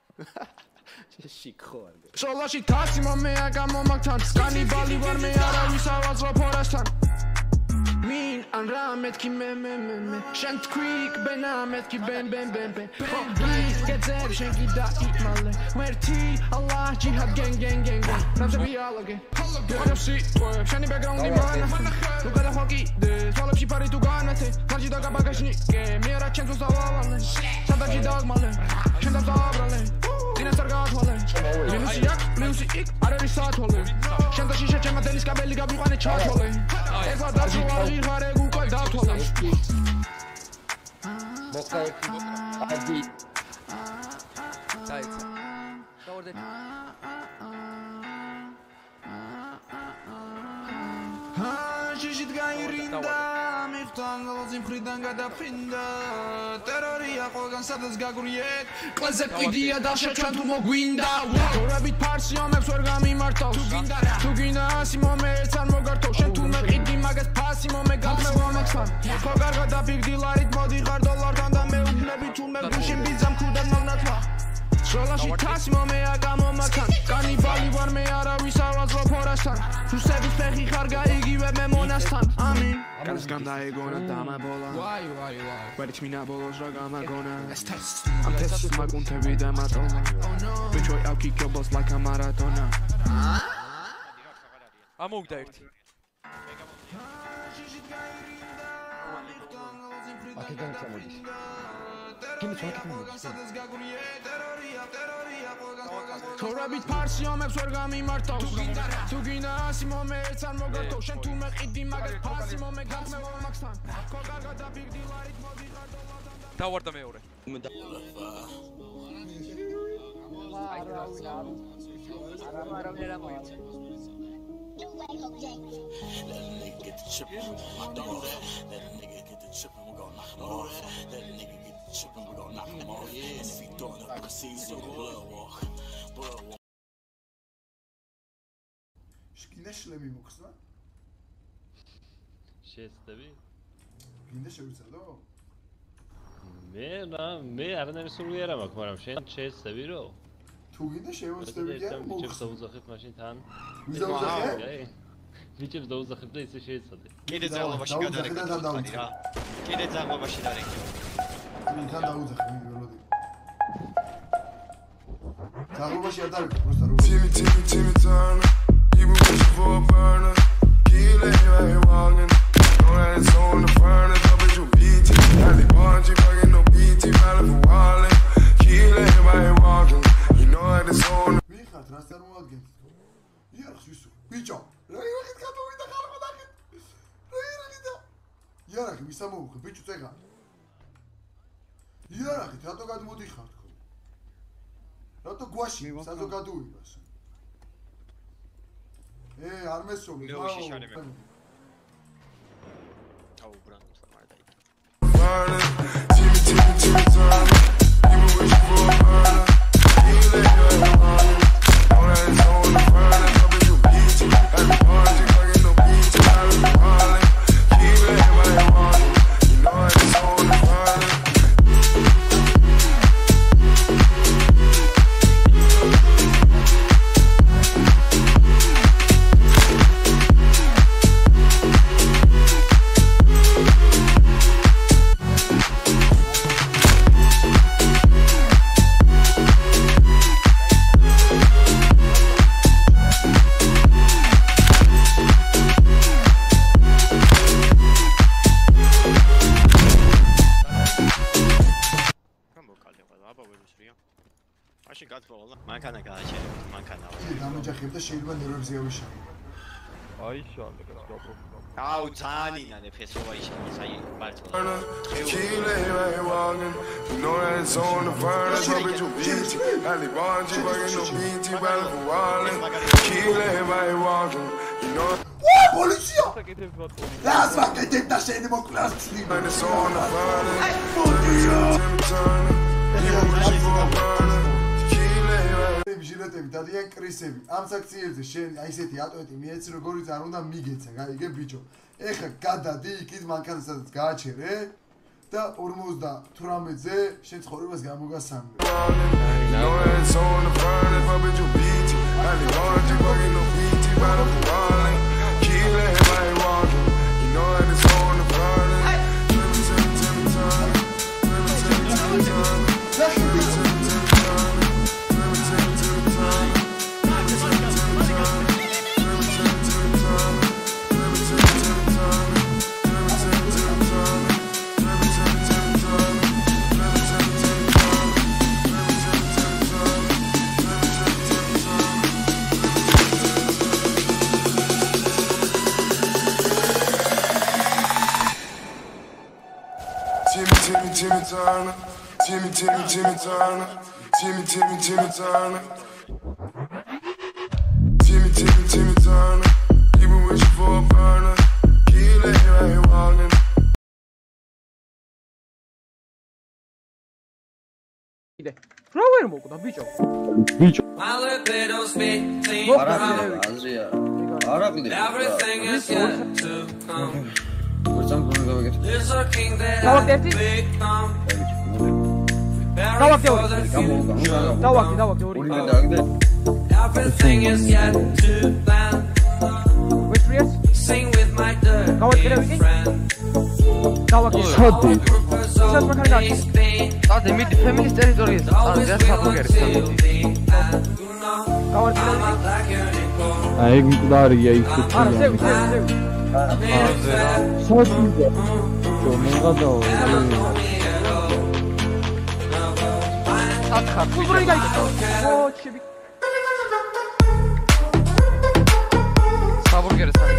შიქო არგე სოლაში თასი მომეა გამომაგთან კანიბალი ვარ მე არავის ავაზრო ფორასთან მინ ან რა მეთქი მე შენ თქვი ბენა მეთქი ბენ პლიზ გეძებ შენ კიდა იმალე მერთი ალა ჯიჰად გენ ნამზები ალაგე ვაროსი შენი ბეკგრაუნდი მანა ნუ გადახვაკი სვალებში ფარი თუ განათე მარჯი და გაბაგაჟნიკე მე არა ჩემს დავავალე სადაჯი დაგმალე შენ დავაბრალე მინეს არ გაათვალე მინუსი აქ პლუსი იქ არ არის საათვალე შენ და შიშა ჩემმა დენის კაბელი გაგვიყვანე ჩათვალე ეხლა დაწვა აღი ხარე უკვე დავთვალე მოხდა ერთი ადი დაიცა გავარდე შიშით გაირინდა მიხთან ლოზი მხრიდან გადაფრინდა ტერორია ყველგან სადაც გაგვრიეთ ყველაზე პიდია და შეჩვენ თუ მოგვინდა ორებით ფარსი ომებს ვერ გამიმართავს თუ გინდა ასი მომე ერთს არ მოგართო შენ თურმე ყიდი მაგას ფასი მომე გახმე ვამაქსთან ხო კარგად დაფიგდილარით მოდი ხარ დოლართან და მე უბნები თურმე გუშინ ბიძამ ქუდან მომნათმა სროლაში თასი მომე აკამომაქან კანიბალი ვარ მე არავის ავაზრო ფორასთან რუსების ფეხი ხარ გაიგივე მე მონასთან ამინ განსგან დაეგონა დამაბოლა ვერიც მინა ბოლოს რა გამაგონა ამ თესის მაგუნთები და მატოლა ბიჭო I'll kick your boss like a maratona ამოვიდა ერთი აქედან წამოდის კინოს ვაკეთებთ თორაბით ფარსი ომებს ვერ გამიმართავს თუ გინდა ასი მომე ერთს არ მოგართო შენ თურმე ყიდი მაგას ფასი მომე გახმე ვამაქსთან ხო კარგად დაფიგდილარით მოდი ხარ დოლართან დავარდა მეორე შკინე შლები მოხსნა? შეეცდები? გინდა შევიცადო? მე არანაირი სული არ მაქვს, მაგრამ შენ შეეცდები რო? თუ გინდა შევეცდები და ბიჭებს დაუძახებ მაშინ თან. ვის დაუძახე? ბიჭებს დაუძახებ და ისე შეეცადე. კიდე ძაღლობაში გადარეკეთ რა. კიდე ძაღლობაში დარეკეთ. თან დაუძახე მე ველოდი. ძაღლობაში არ დარეკეთ, просто როგორ. Timmy turn. You wish for a burner. Kill it while you're walking. Know that it's on the furnace, up at your BT. And they want you fucking no BT, valid for walling. Kill it while you're walking. You know that it's on the... Миха, трансформу отгент. Ярх, Юсу. Бичо. Раирахит катовида хармадахит. Раирахита. Ярах, мисамоухи, бичо цега. Ярахит, рато გადმოდიხარ თქო. რატო გვაში, საზოგადოებას. არ მესწოდი. მეუში შარემე. აუ ბრანდს მარდაი. მანქანა გააჩერებთ, მანქანა. დამეჯახებ და შეიძლება ნერვებზე ავიშალო. აი შალე გასაგებო. აუ ძანინანე ფესოვა ისინი, აი მარტო. Kill it while you're walking. You know that it's on the furnace, up at your BT. And they want you fucking no BT, valid for walling. Kill it while you're walking. You know პოლიცია! რას ვაკეთებ და შენ მოკლას ცლი? And it's on the furnace. აი პოლიცია! ჟილეტები დადიან კრისები. ამ საქციელზე შენ აი ესეთი ატოეტი მიეცი როგორი არ უნდა მიგეცა, გაიგე ბიჭო. ეხა გადადი იქით მანქანასაც გააჩერე და 58-ზე შენ ცხოვრებას გამოგასამრე. Timmy Turner. Timmy Turner. Timmy Turner. Timmy Turner. Even wishing for a burner. Keep letting right walking. რა ვერ მოკვდა ბიჭო? ბიჭო. არაკლი. Everything is yet to come. Everything is yet to plan. Sing with my dirty friend. Ade midi feminist territories. Ade sapogeri. Ai mqdarია ისე. არა, სევი. სოთია. მომღადაო. აკა, გუბრი გაიგო. ოჩები. Sapogeri sami.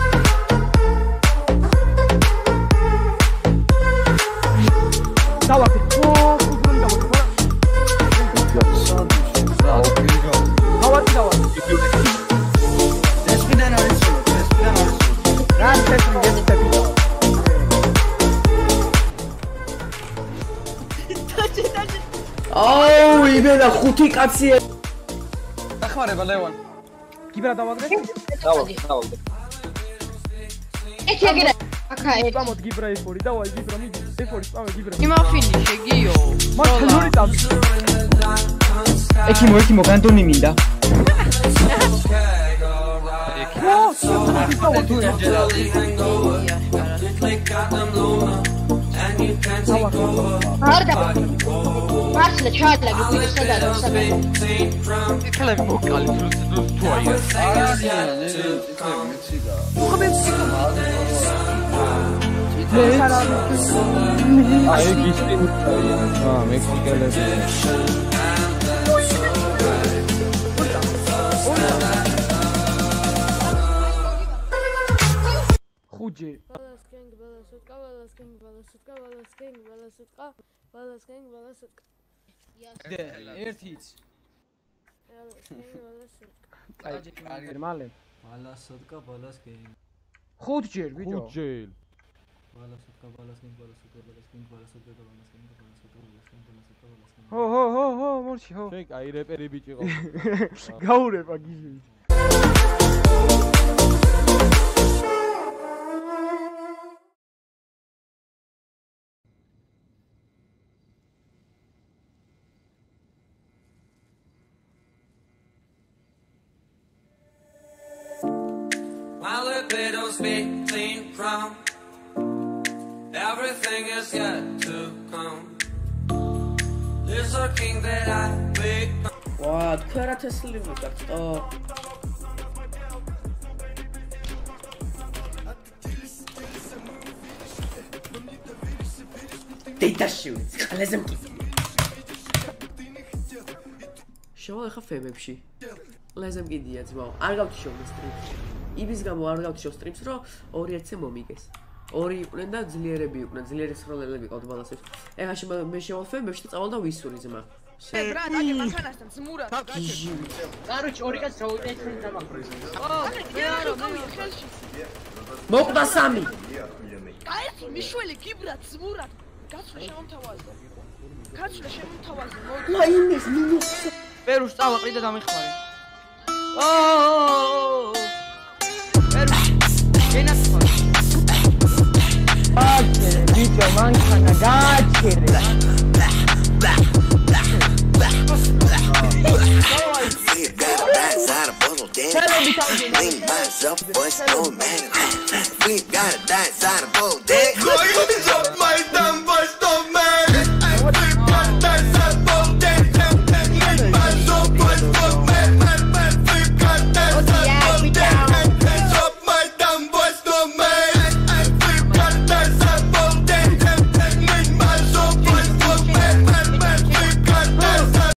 დავაკი. გუბრი გავაკი. აუ, იმენა ხუთი კაცი. დახმარება ლევან. გიბრა დავაგრე? დავაგრე. ეხი აგერა. აკაი. წამოთ გიბრა ეფორი, დავაი გიბრა მიდი. ეფორი წამე გიბრა. იმა ფინიშე გიო. მართლური წამე. ეკიმო განდონი მინდა. არდა. მართლა ჩაადლაგე ვიდეო სადაა. ეხლა მოკალი თუ აი. აი გისტინი. მექსიკელები. ხუჯი. ერთიც. აი, მალე. ბალასოტკა ბალასკენ. ხუთჯერ, ბიჭო. ხუთჯერ. ბალასოტკა ბალასკენ ბალასოტკა ბალასკენ ბალასოტკა ბალასკენ ბალასოტკა ბალასკენ ბალასოტკა ბალასკენ. ჰო, მორჩი, ჰო. შენ აი რეპერი ბიჭი ყო. გაურება გიჟი. My libido's beating from. Everything is yet to come. There's a king that I become. ვა, თქვენ რა თესლი მოგაქვთ? დეიტაში, ხალეზე მკითხი. შევალ ხა ფემებში. ლეზე მკიდია ძმაო. არ გავთიშო სტრიმში. იმის გამო არ გავთიშო სტრიმს, რომ 2-1-ზე მომიგეს. 2 იყვნენ და ძლიერები იყვნენ, ძლიერი სროლელები ყავთ ბალასებს. ეხლა მე შევალ ფემებში და წავალ და ვისური ძმა. ბრატ, აკე მანქანასთან ძმურად. კაროჩ, ორი კაცი რა უიტეს ჩვენ დამახვრეს. მოკვდა 3. გაერთი მიშველი გიბრად ძმურად. გაცვლა შემოთავაზო. გაცვლა შემოთავაზო. ლა იმის მინუს. პერუს წავაყრი და დამეხმარე. პერუს. ენაცო. აჩერე, ბიჭო, მანქანა გააჩერე. Lean myself, boys, no man. We gotta die inside a bull dick. My dumb boys, no man. We gotta die inside a bull dick. Lean myself, boys, no man. We gotta die inside a bull dick. My dumb boys, no man. We gotta die inside a bull dick. Lean myself, boys, no man. We gotta die inside.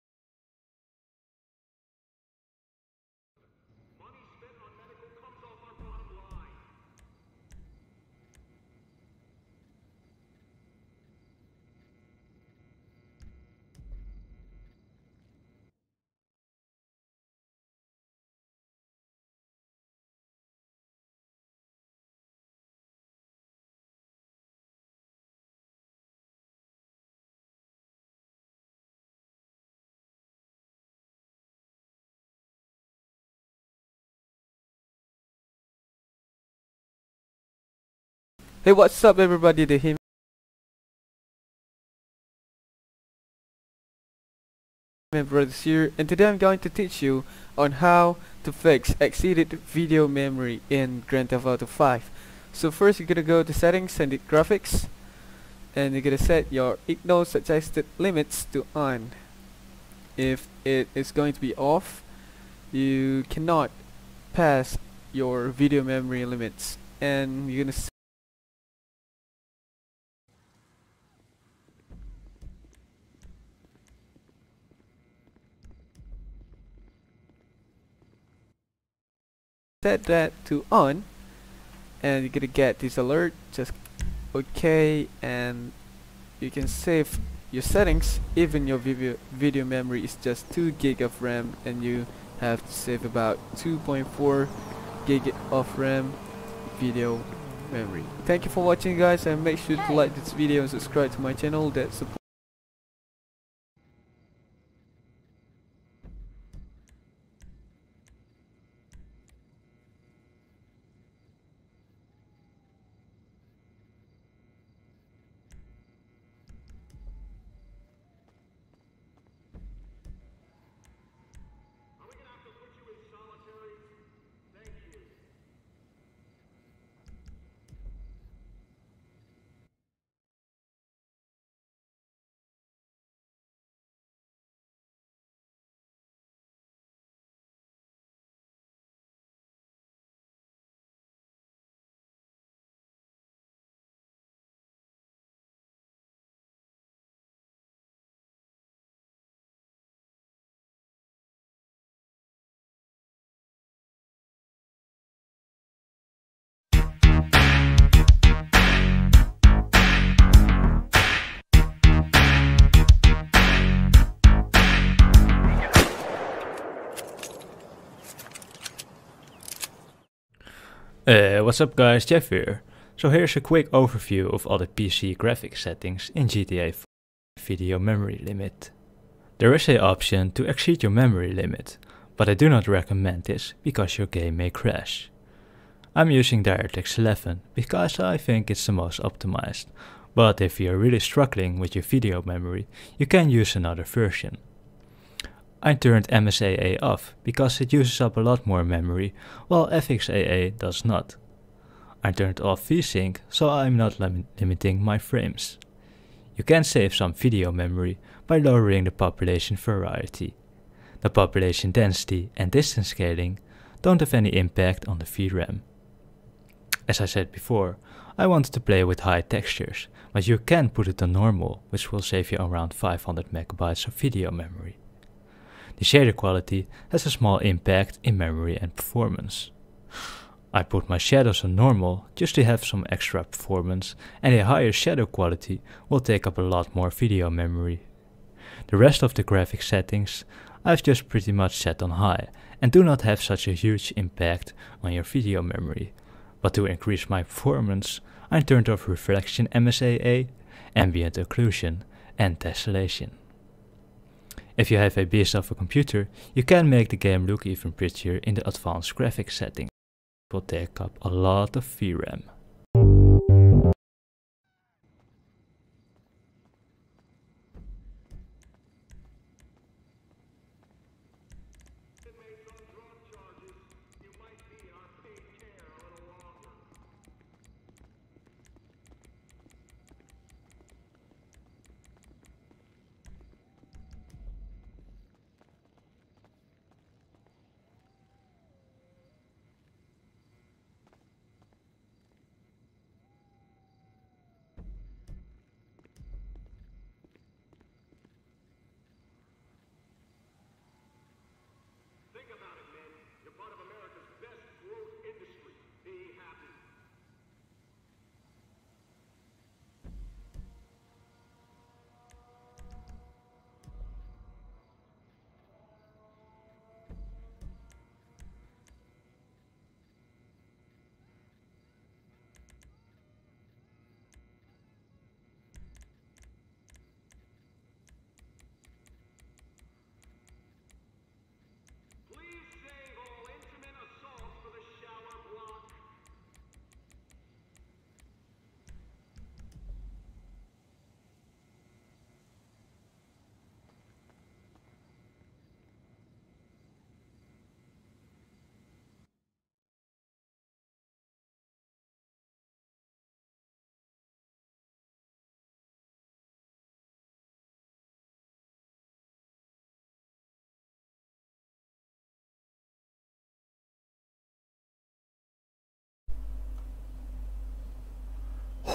Hey, what's up everybody, the Him Brothers here, and today I'm going to teach you on how to fix exceeded video memory in Grand Theft Auto 5. So first you're gonna go to settings and the graphics, and you're gonna set your Ignore suggested limits to on. If it is going to be off, you cannot pass your video memory limits, and you're gonna set that to on, and you're gonna get this alert. Just OK, and you can save your settings even your video memory is just 2 gig of RAM, and you have to save about 2.4 gig of RAM video memory. Thank you for watching, guys, and make sure to like this video and subscribe to my channel. That support What's up guys, Jeff here. So here's a quick overview of all the PC graphics settings in GTA 5 video memory limit. There is an option to exceed your memory limit, but I do not recommend this because your game may crash. I'm using DirectX 11 because I think it's the most optimized, but if you're really struggling with your video memory, you can use another version. I turned MSAA off because it uses up a lot more memory, while FXAA does not. I turned off VSync, so I'm not limiting my frames. You can save some video memory by lowering the population variety. The population density and distance scaling don't have any impact on the VRAM. As I said before, I wanted to play with high textures, but you can put it on normal, which will save you around 500 megabytes of video memory. The shader quality has a small impact in memory and performance. I put my shadows on normal just to have some extra performance, and a higher shadow quality will take up a lot more video memory. The rest of the graphics settings I've just pretty much set on high and do not have such a huge impact on your video memory, but to increase my performance I turned off reflection MSAA, ambient occlusion and tessellation. If you have a beast of a computer, you can make the game look even prettier in the advanced graphics settings. It will take up a lot of VRAM.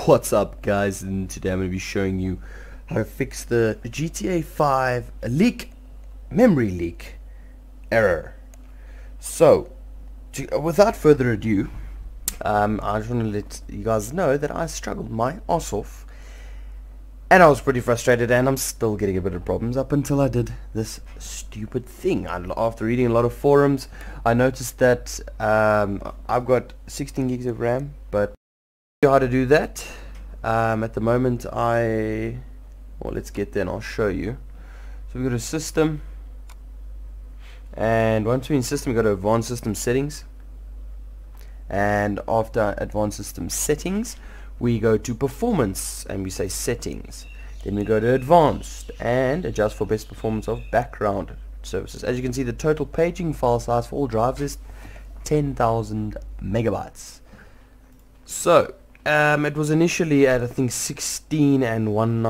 What's up guys, and today I'm going to be showing you how to fix the GTA 5 memory leak error. So, without further ado, I just want to let you guys know that I struggled my ass off and I was pretty frustrated, and I'm still getting a bit of problems up until I did this stupid thing. After reading a lot of forums, I noticed that I've got 16 gigs of RAM, but how to do that. At the moment well, let's get there and I'll show you. So we've got a system, and once we're in system, we go to advanced system settings, and after advanced system settings we go to performance and we say settings. Then we go to advanced and adjust for best performance of background services. As you can see, the total paging file size for all drives is 10,000 megabytes. So it was initially at I think 16 and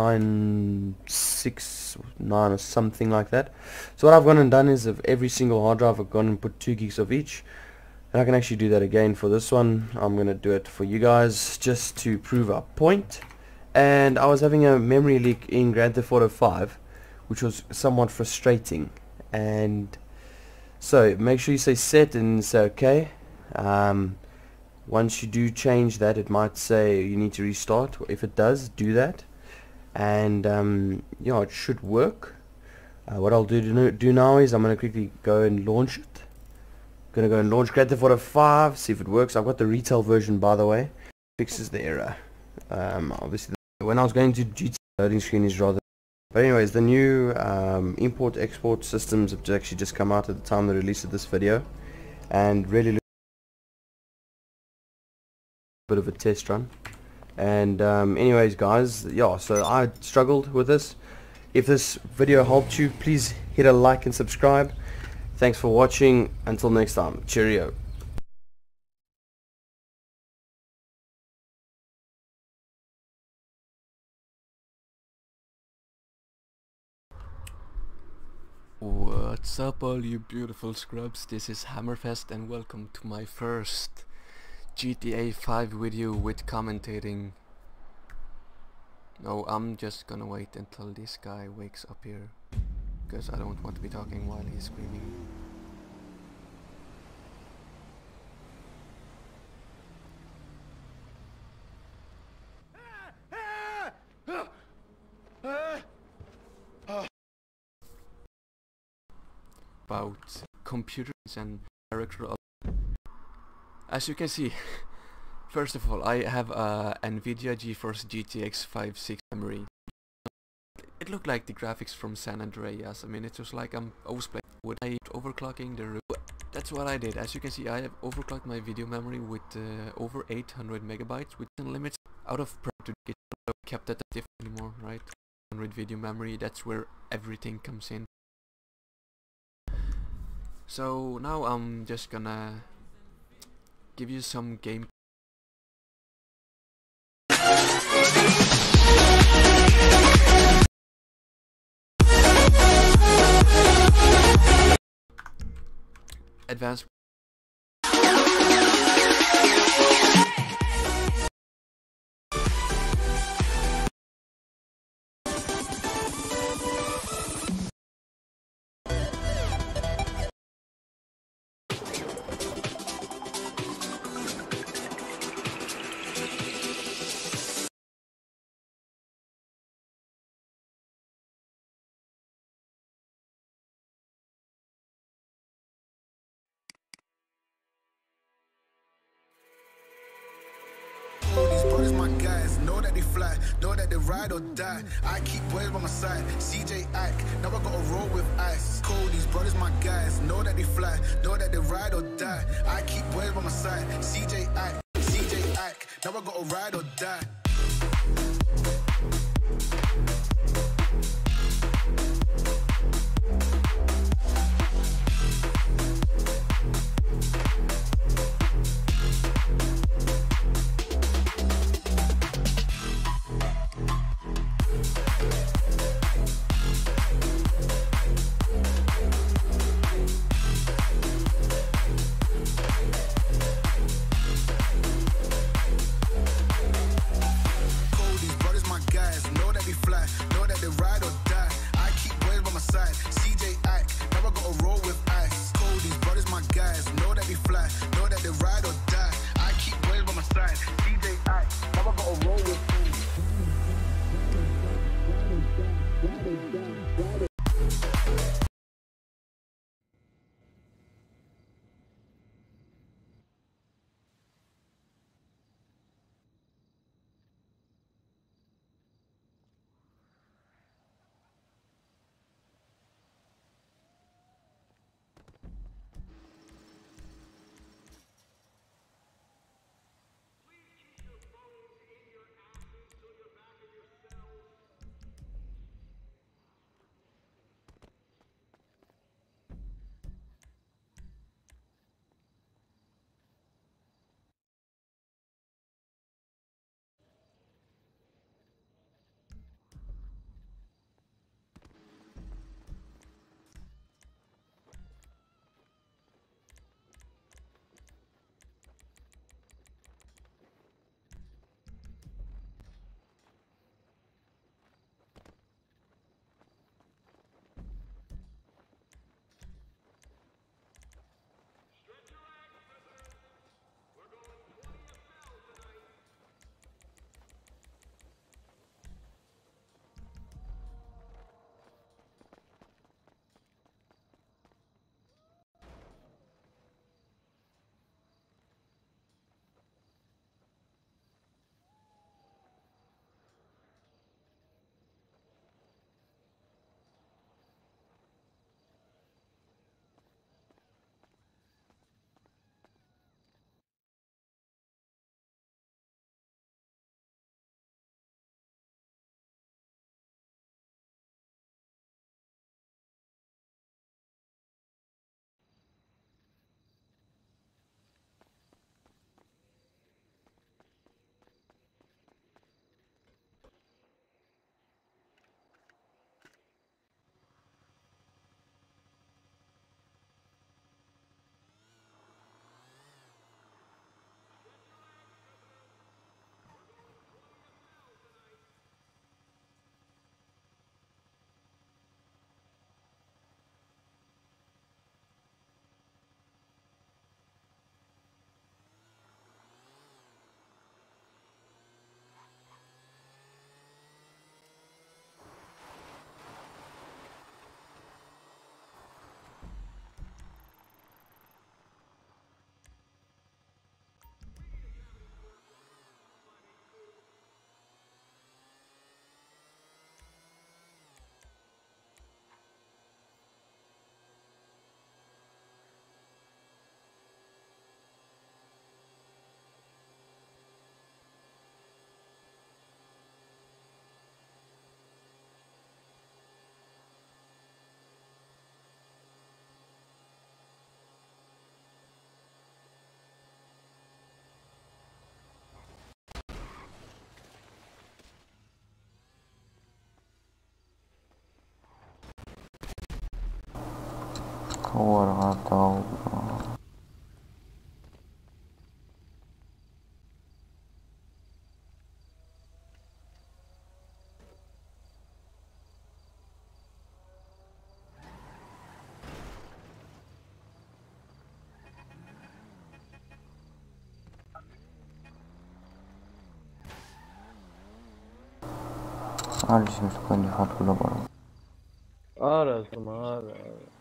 1969 or something like that. So what I've gone and done is, of every single hard drive I've gone and put 2 gigs of each. And I can actually do that again for this one. I'm going to do it for you guys just to prove our point. And I was having a memory leak in Grand Theft Auto 5, which was somewhat frustrating. And so make sure you say set and say OK. Once you do change that, it might say you need to restart. If it does, do that. And yeah, it should work. What I'll do now is I'm going to quickly go and launch it. Gonna go and launch Grand Theft Auto 5, see if it works. I've got the retail version, by the way. Fixes the error. Obviously, when I was going to GTA, loading screen is rather. But anyways, the new import-export systems have actually just come out at the time the release of this video, and really look a bit of a test run. And anyways, guys, yeah. So I struggled with this. If this video helped you, please hit a like and subscribe. Thanks for watching. Until next time, cheerio. What's up, all you beautiful scrubs? This is Hammerfest, and welcome to my first GTA 5 video with commentating. No, I'm just gonna wait until this guy wakes up here, because I don't want to be talking while he's screaming. About computers and character. As you can see, first of all, I have a NVIDIA GeForce GTX 560 memory. It looked like the graphics from San Andreas. I mean, it was like I was playing with overclocking the. That's what I did. As you can see, I have overclocked my video memory with over 800 megabytes with limits. Out of prep to get kept that anymore, right? 100 video memory. That's where everything comes in. So now I'm just gonna give you some game. Advanced. Brothers, my guys, know that they fly, know that they ride or die. I keep boys by my side, CJ Ike, now I gotta roll with ice. Cold, these brothers, my guys, know that they fly, know that they ride or die. I keep boys by my side, CJ Ike, now I gotta ride or die. ხო არა დაუბრა. არის ის თქვენი ხალხობა რა. არა, არა.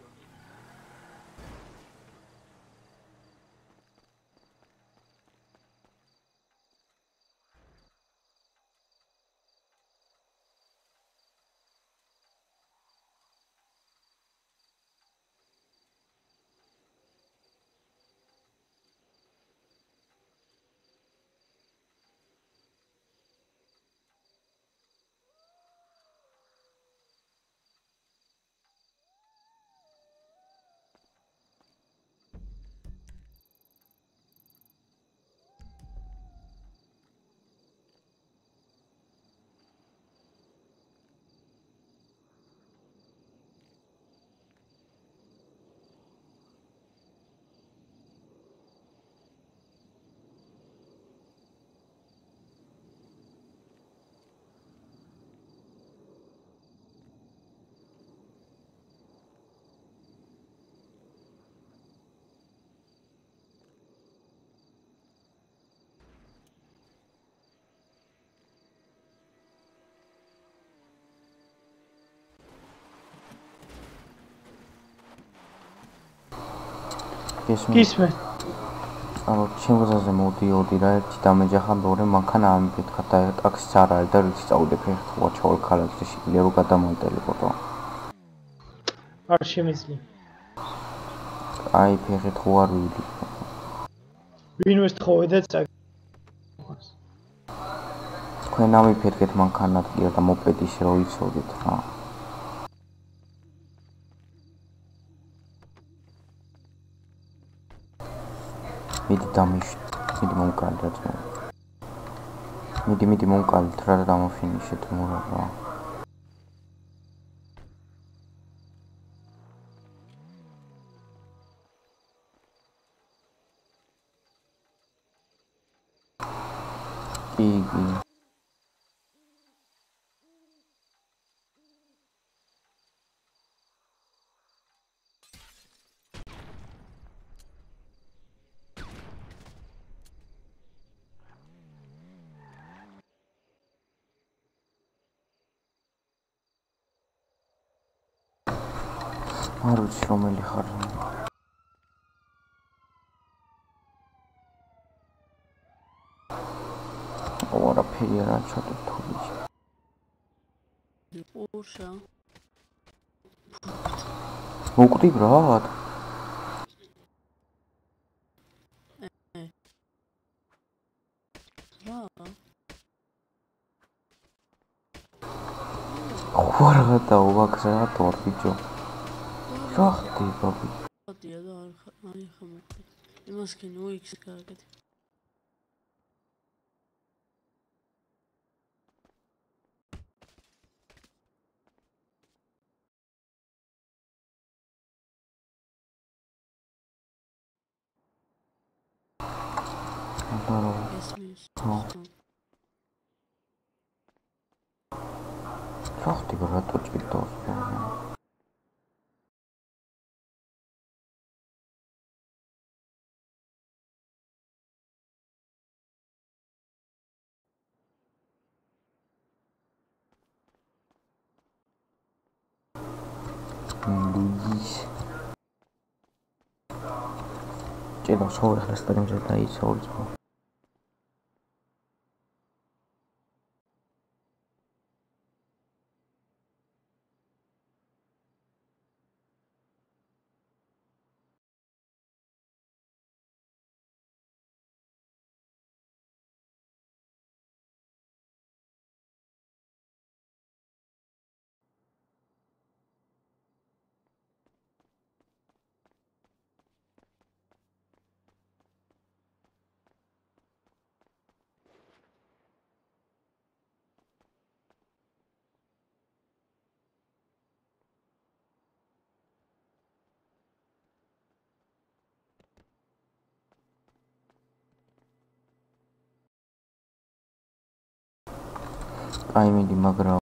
გისმენთ. ანუ ჩემგზაზე მოდიოდი რა ერთი დამეჯახა მეორე მანქანა ამიფეთქა და ტაქსიც არ არის და რითი წავიდე ფეხით ხო ჩავალ ქალაქში და შეიძლება რომ გადამონტელებოდო. არ შემიძლია. აი ფეხით ხო არ ვიდი. ვინმე სწხოვე და წაგ. თქვენ ამიფეთქეთ მანქანად კი და მოპედის რო იცოდით რა. მიდი მომკალდეთ რა. მიდი მომკალდეთ რა და დამოფინიშეთ მურა რა. კი. არ ვიცი რომელი ხარ. ორაფერი არ ჩატო თული. უშა. მოკდი ბრატ. ხوارა დაუვაქრა თორ ბიჭო. რა ხდება ბიჭო? ხოდია და არ ხამოდი. იმას კი ნუ იქს გააკეთე. რა ხდება რატო ჭირდავს? ჭირდა სულ ახლა სტრიმზე დაიცავ. აი მინდი მაგრა